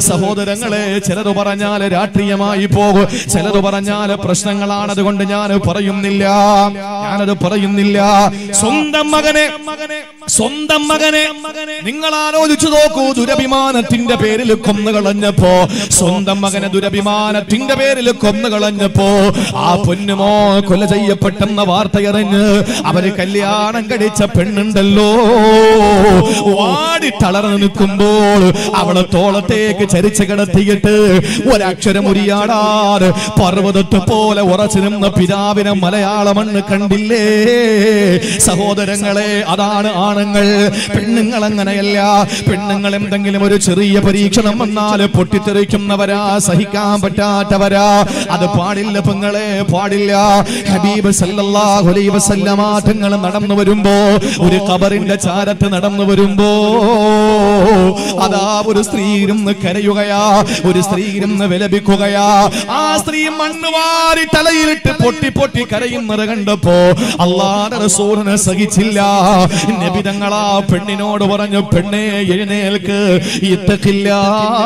സഹോദരങ്ങളെ, ചിലത് പറഞ്ഞാൽ രാഷ്ട്രീയമായി പോകും, ചിലത് പറഞ്ഞാൽ പ്രശ്നങ്ങളാണ്. അതുകൊണ്ട് ഞാൻ പറയുന്നില്ല, ഞാനത് പറയുന്നില്ല. സ്വന്തം മകനെ സ്വന്തം മകനെ നിങ്ങൾ ആലോചിച്ചു നോക്കൂ. ദുരഭിമാനത്തിന്റെ പേരിൽ കൊന്നുകളഞ്ഞപ്പോ, സ്വന്തം മകനെ ദുരഭിമാനത്തിന്റെ പേരിൽ കൊന്നുകളഞ്ഞപ്പോ ആ പൊന്നുമോ കൊല ചെയ്യപ്പെട്ടെന്ന വാർത്തയറിഞ്ഞ് അവര് കല്യാണം കഴിച്ച പെണ്ണുണ്ടല്ലോ, വാടി തളർന്നു നിൽക്കുമ്പോൾ അവളെ തോളത്തേക്ക് ചരിച്ചു കിടത്തിയിട്ട് ഒരക്ഷരം ഉരിയാടാതെ പർവ്വതത്തെ പോലെ ഉറച്ചു നിന്ന പിതാവിനെ മലയാള മണ്ണ് കണ്ടില്ലേ? സഹോദരങ്ങളെ, അതാണ് ആണുങ്ങൾ. പെണ്ണുങ്ങൾ അങ്ങനെയല്ല. പെണ്ണുങ്ങൾ എന്തെങ്കിലും ഒരു ചെറിയ പരീക്ഷണം വന്നാൽ പൊട്ടിത്തെറിക്കുന്നവരാ, സഹിക്കാൻ പറ്റാത്തവരാ. അത് പാടില്ല പെങ്ങളെ, പാടില്ല. ഹബീബ് സല്ലല്ലാഹു അലൈഹി വസല്ലമ തങ്ങൾ നടന്നു വരുമ്പോ, ഒരു ഖബറിന്റെ ചാരത്ത് നടന്നു വരുമ്പോ, അതാ ഒരു സ്ത്രീ ഇരുന്ന് കരയുകയാ, ഒരു സ്ത്രീ ഇരുന്ന് വിലപിക്കുകയാ. ആ സ്ത്രീ മണ്ണ് വാരി തലയിലിട്ട് പൊട്ടി പൊട്ടി കരയുന്നത് കണ്ടപ്പോ അല്ലാഹുവിന്റെ റസൂലിനെ സഹിച്ചില്ല. നബി തങ്ങൾ ആ പെണ്ണിനോട് പറഞ്ഞു, പെണ്ണേ എഴുന്നേൽക്ക്, ഇത്തഖില്ലാ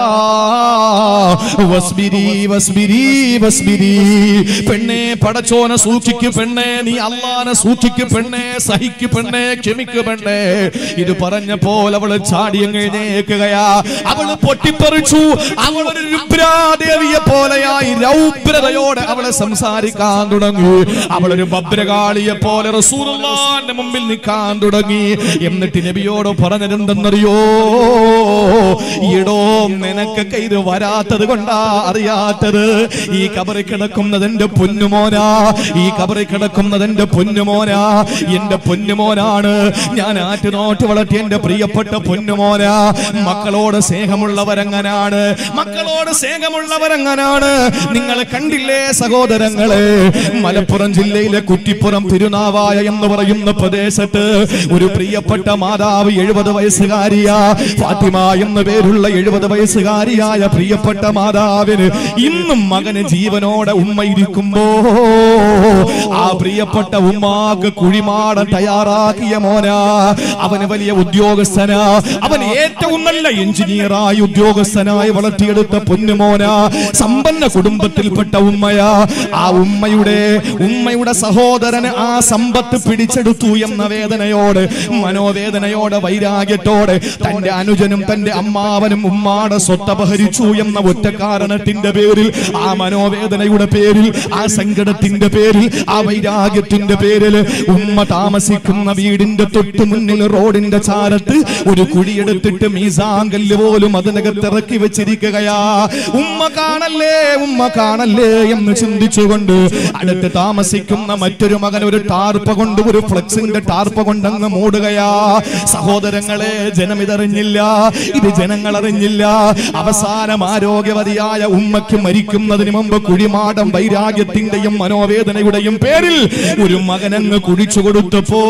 വസ്ബിരി വസ്ബിരി വസ്ബിരി. പെണ്ണേ പടച്ചോനെ സൂക്ഷിക്ക് പെണ്ണേ, നീ അല്ലാഹുവിനെ സൂക്ഷിക്ക് പെണ്ണേ, സഹിക്ക് പെണ്ണേ, ക്ഷമിക്ക് പെണ്ണേ. ഇത് പറഞ്ഞപ്പോൾ അവള് ചാടി എഴുന്നേൽക്കുകയാ. അവള് പൊട്ടിപ്പറിച്ചു. അവളൊരു രുദ്രാദേവിയെ പോലെയായി രൗദ്രതയോടെ അവളെ സംസാരിക്കാൻ തുടങ്ങി. അവളൊരു ഭദ്രകാളിയെ പോലെ റസൂലുള്ളാഹിന്റെ മുമ്പിൽ നിൽക്കാൻ തുടങ്ങി. എന്നിട്ട് നബിയോട് പറഞ്ഞതെന്തെന്നറിയോ? ഇടോ, നിനക്കൊക്കെ ഇത് വരാത്തത് കൊണ്ടാ അറിയാത്തത്. ഈ കബറിൽ കിടക്കുന്നത് എന്റെ പൊന്നുമോനാ, ഈ കബറിൽ കിടക്കുന്നത് എന്റെ പൊന്നുമോനാ, എന്റെ പൊന്നുമോനാണ്. ഞാൻ ആറ്റുനോട്ട് വളർത്തിയ എന്റെ പ്രിയപ്പെട്ട പൊന്നുമോനാ. മക്കളോട് സ്നേഹമുള്ളവരങ്ങനാണ്, മക്കളോട് സ്നേഹമുള്ളവരങ്ങനാണ്. നിങ്ങൾ കണ്ടില്ലേ സഹോദരങ്ങളെ? മലപ്പുറം ജില്ലയിലെ കുറ്റിപ്പുറം തിരുനാവായ എന്ന് പറയുന്ന പ്രദേശത്ത് ഒരു പ്രിയപ്പെട്ട മാതാവ്, എഴുപത് വയസ്സുകാരിയ ഫാത്തിമ എന്ന പേരുള്ള എഴുപത് വയസ്സുകാരിയായ പ്രിയപ്പെട്ട മാതാവിന് ഇന്നും മകന് ജീവനോടെ ഉമ്മ ഇരിക്കുമ്പോ ആ പ്രിയപ്പെട്ട ഉമ്മാക്ക് കുഴിമാടം തയ്യാറാക്കിയ മോനാ. അവന് വലിയ ഉദ്യോഗസ്ഥനാ, അവൻ ഏറ്റവും നല്ല എഞ്ചിനീയറായി ഉദ്യോഗസ്ഥനായി വളർത്തിയെടുത്ത പൊന്നുമോനാ. സമ്പന്ന കുടുംബത്തിൽപ്പെട്ട ഉമ്മയാ. ആ ഉമ്മയുടെ ഉമ്മയുടെ സഹോദരന് ആ സമ്പത്ത് പിടിച്ചെടുത്തു എന്ന വേദനയോടെ, മനോവേദനയോടെ, വൈരാഗ്യത്തോടെ തന്റെ അനുജനും തന്റെ അമ്മാവനും ഉമ്മാടെ സ്വത്തപഹരിച്ചു എന്ന ഒറ്റ കാരണത്തിന്റെ പേരിൽ, ആ മനോവേദനയുടെ പേരിൽ, ആ സങ്കടത്തിന്റെ പേരിൽ, ആ വൈരാഗ്യത്തിന്റെ പേരിൽ ഉമ്മ താമസിക്കുന്ന വീടിന്റെ തൊട്ടു മുന്നിൽ റോഡിന്റെ ചാരത്ത് ഒരു കുഴിയെടുത്തിട്ട് മീസാങ്കല്ല് പോലും അതിനകത്ത് ഇറക്കി വെച്ചിരിക്കുകയാ. ഉമ്മ കാണല്ലേ, ഉമ്മ കാണല്ലേ എന്ന് ചിന്തിച്ചുകൊണ്ട് അടുത്ത് താമസിക്കുന്ന മറ്റൊരു മകൻ ഒരു ടാർപ്പ കൊണ്ട്, ഒരു ഫ്ലക്സിന്റെ ടാർപ്പ കൊണ്ടങ്ങ് മൂടുകയാ. സഹോദരങ്ങളെ, ജനമിതറിഞ്ഞില്ല, ഇത് ജനങ്ങൾ അറിഞ്ഞില്ല. അവസാനം ആരോഗ്യവതിയായ ഉമ്മയ്ക്ക് മരിക്കുന്നതിന് മുമ്പ് കുഴിമാടം വൈരാഗ്യത്തിന്റെയും മനോവേദനയുടെയും പേരിൽ ഒരു മകനങ്ങ് കുഴിച്ചു കൊടുത്തപ്പോ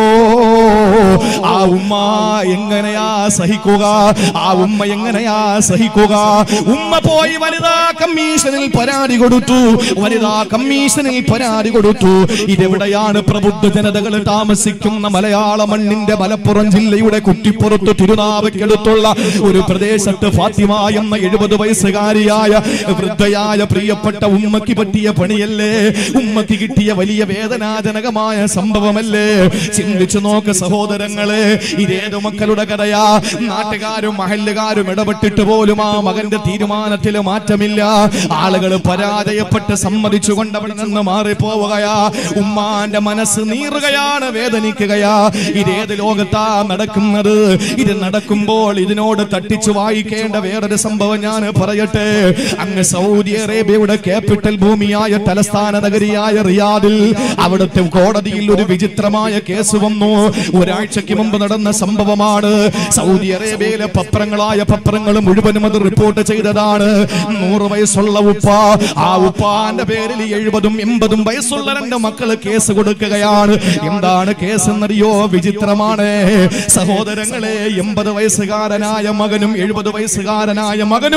ആ ഉമ്മ എങ്ങനെയാ സഹിക്കുക? ആ ഉമ്മ എങ്ങനെയാ സഹിക്കുക? ഉമ്മ പോയി വനിതാ കമ്മീഷനിൽ പരാതി കൊടുത്തു, വനിതാ കമ്മീഷനിൽ പരാതി കൊടുത്തു. ഇതെവിടെയാണ്? പ്രബുദ്ധ ജനതകൾ താമസിക്കുന്ന മലയാള മണ്ണിന്റെ മലപ്പുറം ജില്ലയുടെ കുറ്റിപ്പുറത്ത് തിരുനാവയ്ക്കടുത്തുള്ള ഒരു പ്രദേശത്ത് ഫാത്തിമ എന്ന എഴുപത് വയസ്സുകാരിയായ വൃദ്ധയായ പ്രിയപ്പെട്ട ഉമ്മക്ക് പറ്റിയ പണിയല്ലേ? ഉമ്മക്ക് കിട്ടിയ വലിയ വേദനാജനകമായ സംഭവമല്ലേ? ചിന്തിച്ചു നോക്ക് സഹോദരങ്ങളെ, ഇതേതു മക്കളുടെ കഥയാ? നാട്ടുകാരും മഹല്ലുകാരും ഇടപെട്ടിട്ട് പോലും ആ മകന്റെ തീരുമാനത്തിൽ മാറ്റമില്ല. ആളുകൾ പരാജയപ്പെട്ട് സമ്മതിച്ചുകൊണ്ട് അവിടെ നിന്ന് മാറിപ്പോവുകയാ. ഉമ്മാന്റെ മനസ്സ് നീറുകയാണ്, വേദനിക്കുകയാ. ഇതേത് ലോകത്താ നടക്കുന്നത്? ഇത് നടക്കുമ്പോൾ ഇതിനോട് തട്ടിച്ചു വായിക്കേണ്ട വേറൊരു സംഭവം ഞാൻ പറയട്ടെ. അങ്ങ് സൗദി അറേബ്യയുടെ ക്യാപിറ്റൽ ഭൂമിയായ തലസ്ഥാന നഗരിയായ റിയാദിൽ അവിടുത്തെ കോടതിയിൽ ഒരു വിചിത്രമായ കേസ് വന്നു. ഒരാഴ്ചക്ക് മുമ്പ് നടന്ന സംഭവമാണ്. സൗദി അറേബ്യയിലെ പത്രങ്ങളായ പത്രങ്ങൾ മുഴുവനും അത് റിപ്പോർട്ട് ചെയ്തതാണ്. നൂറ് വയസ്സുള്ള ഉപ്പ, ആ ഉപ്പാന്റെ പേരിൽ എഴുപതും എൺപതും വയസ്സുള്ള രണ്ട് മക്കള് കേസ് കൊടുക്കുകയാണ്. എന്താണ് കേസ് എന്നറിയോ? വിചിത്രമാണ് സഹോദരങ്ങളെ. എൺപത് വയസ്സുകാരനായ മകനും എഴുപത് വയസ്സുകാരനായ മകനുമാണ്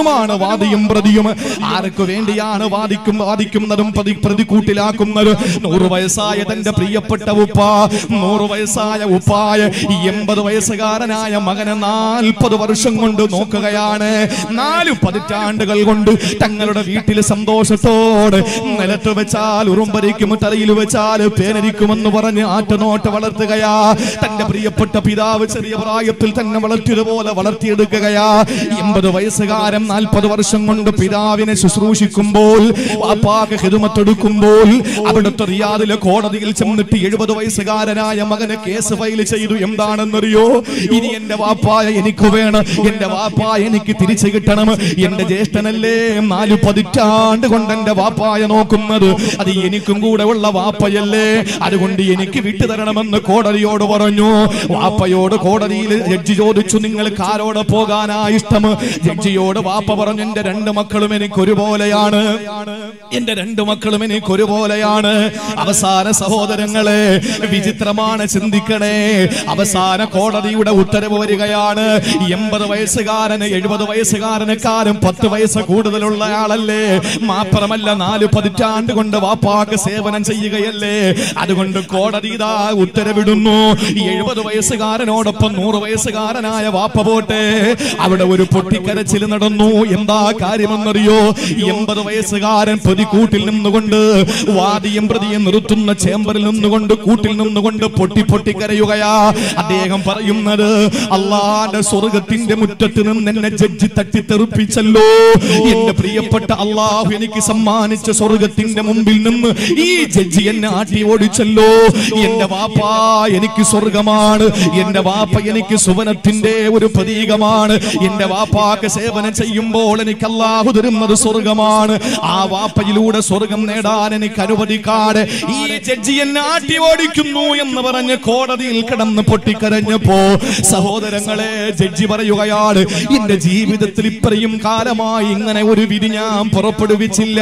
വാദിയും പ്രതിയും. ആർക്ക് വേണ്ടിയാണ് വാദിക്കും വാദിക്കുന്നതും പ്രതി പ്രതികൂട്ടിലാക്കുന്നത്? നൂറ് വയസ്സായ തന്റെ പ്രിയപ്പെട്ട ഉപ്പ, നൂറ് വയസ്സായ ഉപ്പായ എൺപത് വയസ്സുകാരനായ മകനെ നാൽപ്പത് വർഷം കൊണ്ട് നോക്കുകയാണ്. നാലു പതിറ്റാണ്ടുകൾ കൊണ്ട് തങ്ങളുടെ വീട്ടിൽ സന്തോഷത്തോടെ നിലത്ത് വെച്ചാൽ ഉറുമ്പരിക്കും, തലയിൽ വെച്ചാൽ പേനരിക്കുമെന്ന് പറഞ്ഞ് ആറ്റനോട്ട് വളർത്തുകയാ. തന്റെ പ്രിയപ്പെട്ട പിതാവ് ചെറിയ പ്രായത്തിൽ തന്നെ വളർത്തിയതുപോലെ വളർത്തിയെടുക്കുകയാ. എൺപത് വയസ്സുകാരൻ നാൽപ്പത് വർഷം കൊണ്ട് പിതാവിനെ ശുശ്രൂഷിക്കുമ്പോൾ, വാപ്പാക്ക് ഹിദമത്തെടുക്കുമ്പോൾ, അവിടുത്തെ റിയാദിലെ കോടതിയിൽ ചെന്നിട്ട് എഴുപത് വയസ്സുകാരനായ മകനെ കേസ് ഫയൽ ചെയ്തു. എന്താണെന്നറിയോ? ഇനി എന്റെ വാപ്പായ എനിക്ക് വേണം, എന്റെ വാപ്പായ എനിക്ക് തിരിച്ചു കിട്ടണം. എന്റെ ജ്യേഷ്ഠനല്ലേ നാലു പതിറ്റാണ്ട് കൊണ്ട് എന്റെ വാപ്പായ നോക്കുന്നത്, അത് എനിക്കും കൂടെ ഉള്ള വാപ്പയല്ലേ, അതുകൊണ്ട് എനിക്ക് വിട്ടുതരണമെന്ന് കോടതിയോട് പറഞ്ഞു. വാപ്പയോട് കോടതിയിൽ ജഡ്ജി ചോദിച്ചു, നിങ്ങൾക്ക് ആരോട് പോകാനാ ഇഷ്ടം? ജഡ്ജിയോട് വാപ്പ പറഞ്ഞു, എന്റെ രണ്ട് മക്കളും എനിക്ക് ഒരുപോലെയാണ്, എന്റെ രണ്ട് മക്കളും എനിക്ക് ഒരുപോലെയാണ്. അവസാന സഹോദരങ്ങളെ, വിചിത്രമാണ്, ചിന്തിക്കണേ. അവസാന കോടതിയുടെ ഉത്തരവ് വരികയാണ്. എൺപത് വയസ്സുകാരന് എഴുപത് വയസ്സുകാരനെക്കാളും പത്ത് വയസ്സ് കൂടുതലുള്ള ആളല്ലേ, മാത്രമല്ല നാല് പതിറ്റാണ്ട് കൊണ്ട് വാപ്പാക്ക് സേവനം ചെയ്യുകയല്ലേ, അതുകൊണ്ട് കോടതി ഇതാ ഉത്തരവിടുന്നു, എഴുപത് വയസ്സുകാരനോടൊപ്പം നൂറ് വയസ്സുകാരനായ വാപ്പ പോട്ടെ. അവിടെ ഒരു പൊട്ടിക്കരച്ചിൽ നടന്നു. എന്താ കാര്യമെന്നറിയോ? എൺപത് വയസ്സുകാരൻ പ്രതികൂട്ടിൽ നിന്നുകൊണ്ട്, വാദിയും പ്രതിയും നിർത്തുന്ന ചേമ്പറിൽ നിന്നുകൊണ്ട്, കൂട്ടിൽ നിന്നുകൊണ്ട് പൊട്ടി പൊട്ടിക്കരയുകയാ. അദ്ദേഹം പറയുന്നത്, അള്ളാന്റെ സ്വർഗത്തിന്റെ മുറ്റത്ത് നിന്ന് എന്നെ ജഡ്ജി തട്ടിത്തെറിപ്പിച്ചല്ലോ. എന്റെ പ്രിയപ്പെട്ട അള്ളാഹു എനിക്ക് സമ്മാനിച്ച സ്വർഗത്തിന്റെ മുമ്പിൽ നിന്ന് ഈ ജഡ്ജി എന്നെ ആട്ടി ഓടിച്ചല്ലോ. എന്റെ വാപ്പ എനിക്ക് സ്വർഗമാണ്, എന്റെ വാപ്പ എനിക്ക് സുവനത്തിന്റെ ഒരു പ്രതീകമാണ്. എന്റെ വാപ്പാക്ക് സേവനം ചെയ്യുമ്പോൾ എനിക്ക് അള്ളാഹു തരുന്നത് സ്വർഗമാണ്. ആ വാപ്പയിലൂടെ സ്വർഗം നേടാൻ എനിക്ക് അനുവദിക്കാതെ ഈ ജഡ്ജി എന്നെ ആട്ടി ഓടിക്കുന്നു എന്ന് പറഞ്ഞ് കോടതിയിൽ കിടന്ന് പൊട്ടിക്കരഞ്ഞപ്പോ, സഹോദരങ്ങളെ, ജഡ്ജി പറയുകയാണ്, എന്റെ ജീവിതത്തിൽ ഇത്രയും കാലമായി ഇങ്ങനെ ഒരു വിധി ഞാൻ പുറപ്പെടുവിച്ചില്ല.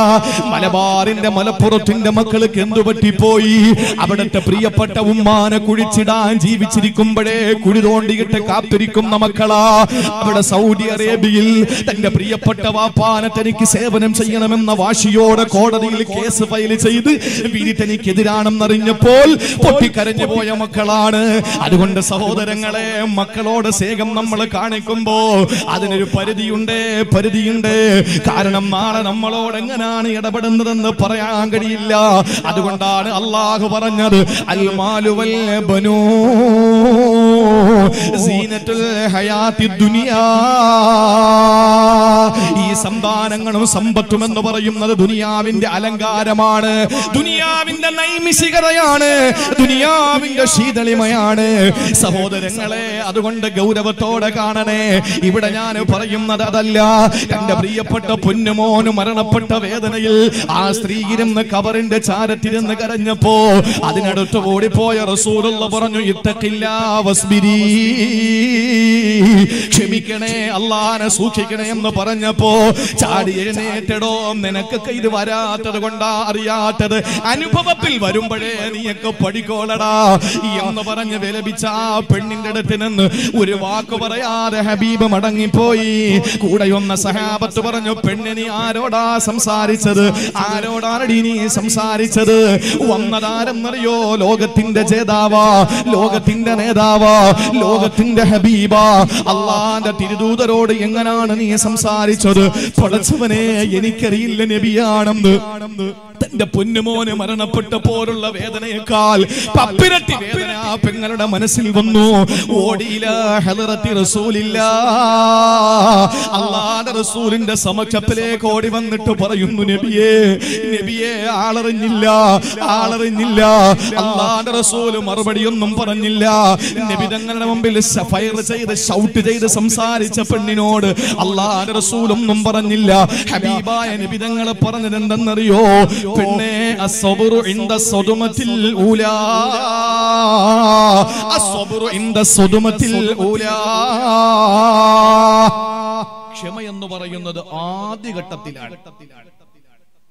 മലബാറിന്റെ മലപ്പുറത്തിന്റെ മക്കൾക്ക് എന്തു പറ്റിപ്പോയി? അവിടുത്തെ പ്രിയപ്പെട്ട ഉമ്മാനെ കുഴിച്ചിടാൻ ജീവിച്ചിരിക്കുമ്പോഴേ കുഴി തോണ്ടിയിട്ട് കാത്തിരിക്കുന്ന മക്കളാ. അവിടെ സൗദി അറേബ്യയിൽ തന്റെ പ്രിയപ്പെട്ട വാപ്പാനെ തനിക്ക് സേവനം ചെയ്യണമെന്ന വാശിയോടെ കോടതിയിൽ കേസ് ഫയൽ ചെയ്ത് വിധി തനിക്കെതിരാണെന്നറിഞ്ഞപ്പോൾ പൊട്ടിക്കരഞ്ഞു പോയ മക്കളാണ്. അതുകൊണ്ട് സഹോദരങ്ങളെ, മക്കളോട് സ്നേഹം നമ്മൾ കാണിക്കുമ്പോ അതിനൊരു പരിധിയുണ്ട്, പരിധിയുണ്ട്. കാരണം നാളെ നമ്മളോട് എങ്ങനെയാണ് ഇടപെടുന്നതെന്ന് പറയാൻ കഴിയില്ല. അതുകൊണ്ടാണ് അള്ളാഹു പറഞ്ഞത്, അൽ മാലു വൽ ബനൂൻ സീനത്തുൽ ഹയാത്തിദ് ദുനിയാ. ഈ സന്താനങ്ങളും സമ്പത്തും എന്ന് പറയുന്നത് ദുനിയാവിന്റെ അലങ്കാരമാണ്, ദുനിയാവിന്റെ നൈമിഷികതയാണ്, ദുനിയാവിന്റെ ശീതളിമയാണ്. സഹോദരങ്ങളെ, അതുകൊണ്ട് ഗൗരവത്തോടെ കാണണേ. ഇവിടെ ഞാൻ പറയുന്നത് അതല്ല. തന്റെ പ്രിയപ്പെട്ട പൊന്നുമോന് മരണപ്പെട്ട വേദനയിൽ ആ സ്ത്രീ ഇരുന്ന് കബറിന്റെ ചാരത്തിരുന്ന് കരഞ്ഞപ്പോ അതിനടുത്ത് ഓടിപ്പോയ റസൂലുള്ള പറഞ്ഞു, ഇത്തഖില്ലാ വസ്ബിരി, ക്ഷമിക്കണേ, അള്ളാനെ സൂക്ഷിക്കണേ എന്ന് പറഞ്ഞപ്പോ ചാടി എഴുന്നേറ്റടോ, നിനക്കൊക്കെ ഇത് വരാത്തത് കൊണ്ടാ അറിയാത്തത്, അനുഭവത്തിൽ വരുമ്പോഴേ നീയൊക്കെ പഠിക്കോളടാ എന്ന് പറഞ്ഞ് വിലപിച്ച ആ പെണ്ണിന്റെ അടുത്ത് നിന്ന് ഒരു വാക്ക് പറയാതെ ഹബീബ് മടങ്ങിപ്പോയി. കൂടെ ഒന്ന് സഹാബത്ത് പറഞ്ഞു, പെണ്ണ് നീ ആരോടാ സംസാരിച്ചത്? ആരോടാണടി നീ സംസാരിച്ചത്? വന്നതാരെന്നറിയോ? ലോകത്തിന്റെ ജേതാവാ, ലോകത്തിന്റെ നേതാവാ, ലോകത്തിന്റെ ഹബീബാ. അള്ളാന്റെ തിരുദൂതരോട് എങ്ങനാണ് നീ സംസാരിച്ചത്? പടച്ചവനെ, എനിക്കറിയില്ല നബിയാണെന്ന്. തന്റെ പൊന്നുമോന് മരണപ്പെട്ടപ്പോലുള്ള വേദനയേക്കാൾ പപ്പിരട്ടി വേദന പെങ്ങളുടെ മനസ്സിൽ വന്നു. ഓടിയില്ല ഹളറത്തി റസൂലില്ല, അള്ളാന്റെ റസൂലിന്റെ സമക്ഷത്തിലേക്ക് ഓടി വന്നിട്ട് പറയുന്നു, നബിയേ, നബിയേ, ആളറിഞ്ഞില്ല, ആളറിഞ്ഞില്ല. അള്ളാന്റെ റസൂല് മറുപടിയൊന്നും പറഞ്ഞില്ല. നബി തങ്ങളുടെ മുമ്പിൽ ഫയർ ചെയ്ത് ഷൗട്ട് ചെയ്ത് സംസാരിച്ച പെണ്ണിനോട് അള്ളാന്റെ റസൂലൊന്നും പറഞ്ഞില്ല. ഹബീബായ നബി തങ്ങളെ പറഞ്ഞത് എന്തെന്നറിയോ? പെണ്ണേ, അസ്സബ്റു ഇൻദ സദമത്തിൽ ഊലാ, അസ്സബ്റു ഇൻദ സദമത്തിൽ ഊലാ. ക്ഷമ എന്ന് പറയുന്നത് ആദ്യഘട്ടത്തിലാണ്.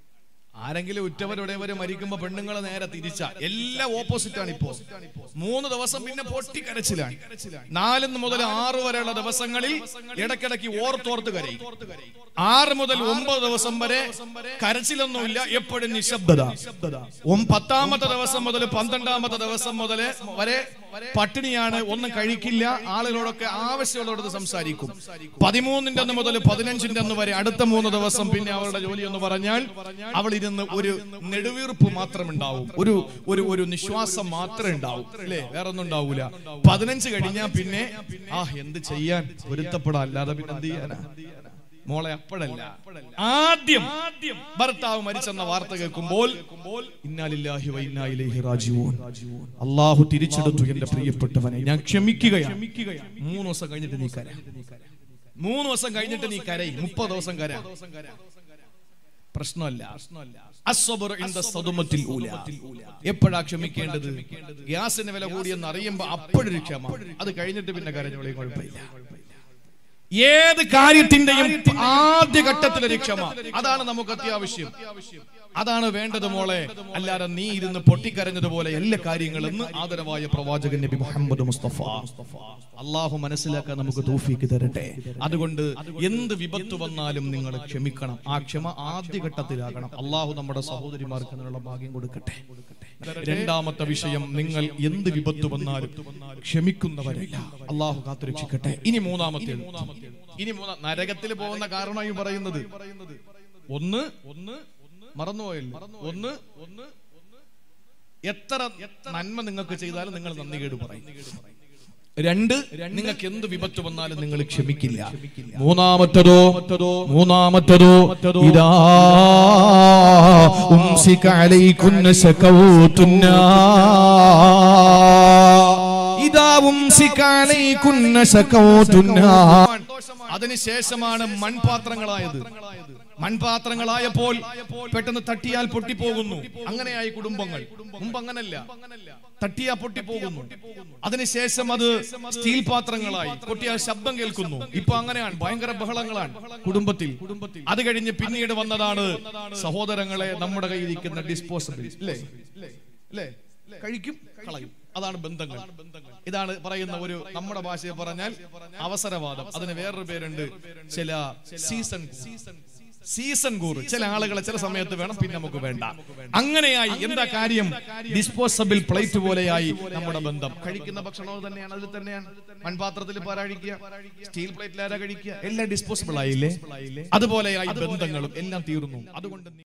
ആരെങ്കിലും ഉറ്റവരുടേവര് മരിക്കുമ്പോ പെണ്ണുങ്ങളെ നേരെ തിരിച്ച എല്ലാം ഓപ്പോസിറ്റ് ആണ്. ഇപ്പോ മൂന്ന് ദിവസം പിന്നെ പൊട്ടിക്കരച്ചിലാണ്. നാലിന് മുതൽ ആറ് വരെയുള്ള ദിവസങ്ങളിൽ ഇടയ്ക്കിടയ്ക്ക് ഓർത്തോർത്ത് കരയും. ആറ് മുതൽ ഒമ്പത് ദിവസം വരെ കരച്ചിലൊന്നുമില്ല, എപ്പോഴും നിശബ്ദത. പത്താമത്തെ ദിവസം മുതൽ പന്ത്രണ്ടാമത്തെ ദിവസം മുതൽ വരെ പട്ടിണിയാണ്, ഒന്നും കഴിക്കില്ല. ആളുകളോടൊക്കെ ആവശ്യമുള്ളവരോട് സംസാരിക്കും. പതിമൂന്നിന്റെ അന്ന് മുതൽ പതിനഞ്ചിന്റെ അന്ന് വരെ അടുത്ത മൂന്ന് ദിവസം പിന്നെ അവളുടെ ജോലി എന്ന് പറഞ്ഞാൽ അവൾ ഇരുന്ന് ഒരു നെടുവീർപ്പ് മാത്രം ഉണ്ടാവും, ഒരു ഒരു ഒരു നിശ്വാസം മാത്രമേ ഉണ്ടാവും, അല്ലേ? വേറെ ഒന്നും ഉണ്ടാവൂല. പതിനഞ്ച് കഴിഞ്ഞാൽ പിന്നെ ആ എന്ത് ചെയ്യാൻ, പൊരുത്തപ്പെടാൻ അല്ലാതെ പിന്നെ എന്ത് ചെയ്യാനാ മോളെ? അപ്പോഴല്ല, ആദ്യം ഭർത്താവ് മരിച്ചെന്ന വാർത്ത കേൾക്കുമ്പോൾ ഇന്നാ ലില്ലാഹി വ ഇന്നാ ഇലൈഹി റാജിഊൻ, അല്ലാഹു തിരിച്ചെടുത്തു എന്റെ പ്രിയപ്പെട്ടവനെ, ഞാൻ ക്ഷമിക്കുകയാണ്. മൂന്ന് ദിവസം കഴിഞ്ഞിട്ട് നീ കര, മൂന്ന് ദിവസം കഴിഞ്ഞിട്ട് നീ കരയി, മുപ്പത് ദിവസം കര, പ്രശ്നമല്ല. അസ്സബ്റു ഇൻദ സദമത്തിൽ ഊല. എപ്പോഴാ ക്ഷമിക്കേണ്ടത്? ഗ്യാസിന് വില കൂടിയെന്ന് അറിയുമ്പോ അപ്പോഴൊരു ക്ഷമ, അത് കഴിഞ്ഞിട്ട് പിന്നെ കരഞ്ഞോളി, കുഴപ്പമില്ല. ഏത് കാര്യത്തിന്റെയും ആദ്യ ഘട്ടത്തിലൊരു ക്ഷമ, അതാണ് നമുക്ക് അത്യാവശ്യം, അതാണ് വേണ്ടത് മോളെ. അല്ലാതെ നീ ഇരുന്ന് പൊട്ടിക്കരഞ്ഞതുപോലെ എല്ലാ കാര്യങ്ങളും ആദരവായ പ്രവാചകൻ നബി മുഹമ്മദ് മുസ്തഫ അള്ളാഹു മനസ്സിലാക്കാൻ നമുക്ക് തൗഫീക്ക് തരട്ടെ. അതുകൊണ്ട് എന്ത് വിപത്ത് വന്നാലും നിങ്ങൾ ക്ഷമിക്കണം. ആ ക്ഷമ ആദ്യഘട്ടത്തിലാകണം. അള്ളാഹു നമ്മുടെ സഹോദരിമാർക്ക് അതിനുള്ള ഭാഗ്യം കൊടുക്കട്ടെ. രണ്ടാമത്തെ വിഷയം, നിങ്ങൾ എന്ത് വിപത്ത് വന്നാലും ക്ഷമിക്കുന്നവരല്ല, അള്ളാഹു കാത്തുരക്ഷിക്കട്ടെ. ഇനി മൂന്നാമത്തെ, ഇനി മൂന്നാ നരകത്തിൽ പോകുന്ന കാരണമായി പറയുന്നത് ഒന്ന് ഒന്ന് മറന്നുപോയല്ലോ. ഒന്ന് ഒന്ന് എത്ര നന്മ നിങ്ങൾക്ക് ചെയ്താലും നിങ്ങൾ നന്ദി കേട് പറയും. രണ്ട്, നിങ്ങൾക്ക് എന്ത് വിപത്ത് വന്നാലും നിങ്ങൾ ക്ഷമിക്കില്ല. മൂന്നാമത്തതോ മൂന്നാമത്തതോ ഇദാ ഉംസിക അലൈകുന്ന ശകൗതുന്ന, ഇദാ ഉംസിക അലൈകുന്ന ശകൗതുന്ന, അതിനുശേഷമാണ് മൺപാത്രങ്ങളായത്. മൺപാത്രങ്ങളായപ്പോൾ പെട്ടെന്ന് തട്ടിയാൽ പൊട്ടിപ്പോകുന്നു. അങ്ങനെയായി കുടുംബങ്ങൾ. മുമ്പ് അങ്ങനല്ല, തട്ടിയാൽ പൊട്ടിപ്പോകുന്നു. അതിനുശേഷം അത് സ്റ്റീൽ പാത്രങ്ങളായി, പൊട്ടിയാൽ ശബ്ദം കേൾക്കുന്നു. ഇപ്പൊ അങ്ങനെയാണ്, ഭയങ്കര ബഹളങ്ങളാണ് കുടുംബത്തിൽ. അത് കഴിഞ്ഞ് പിന്നീട് വന്നതാണ് സഹോദരങ്ങളെ നമ്മുടെ കയ്യിരിക്കുന്ന ഡിസ്പോസബിൾ, അല്ലേ അല്ലേ കഴിക്കും കളയും, അതാണ് ബന്ധങ്ങൾ. ഇതാണ് പറയുന്ന ഒരു, നമ്മുടെ ഭാഷയിൽ പറഞ്ഞാൽ അവസരവാദം. അതിന് വേറൊരു പേരുണ്ട്, ചില സീസൺ സീസൺ കൂറ്. ചില ആളുകളെ ചില സമയത്ത് വേണം, പിന്നെ നമുക്ക് വേണ്ട. അങ്ങനെയായി എന്താ കാര്യം? ഡിസ്പോസബിൾ പ്ലേറ്റ് പോലെയായി നമ്മുടെ ബന്ധം. കഴിക്കുന്ന ഭക്ഷണവും തന്നെയാണ്, അതിൽ തന്നെയാണ്. മൺപാത്രത്തിൽ ആരാ കഴിക്കുക, സ്റ്റീൽ പ്ലേറ്റിൽ ആരാ കഴിക്കുക, എല്ലാം ഡിസ്പോസിബിൾ ആയില്ലേ? അതുപോലെയായി ബന്ധങ്ങളും എല്ലാം തീർന്നു. അതുകൊണ്ട്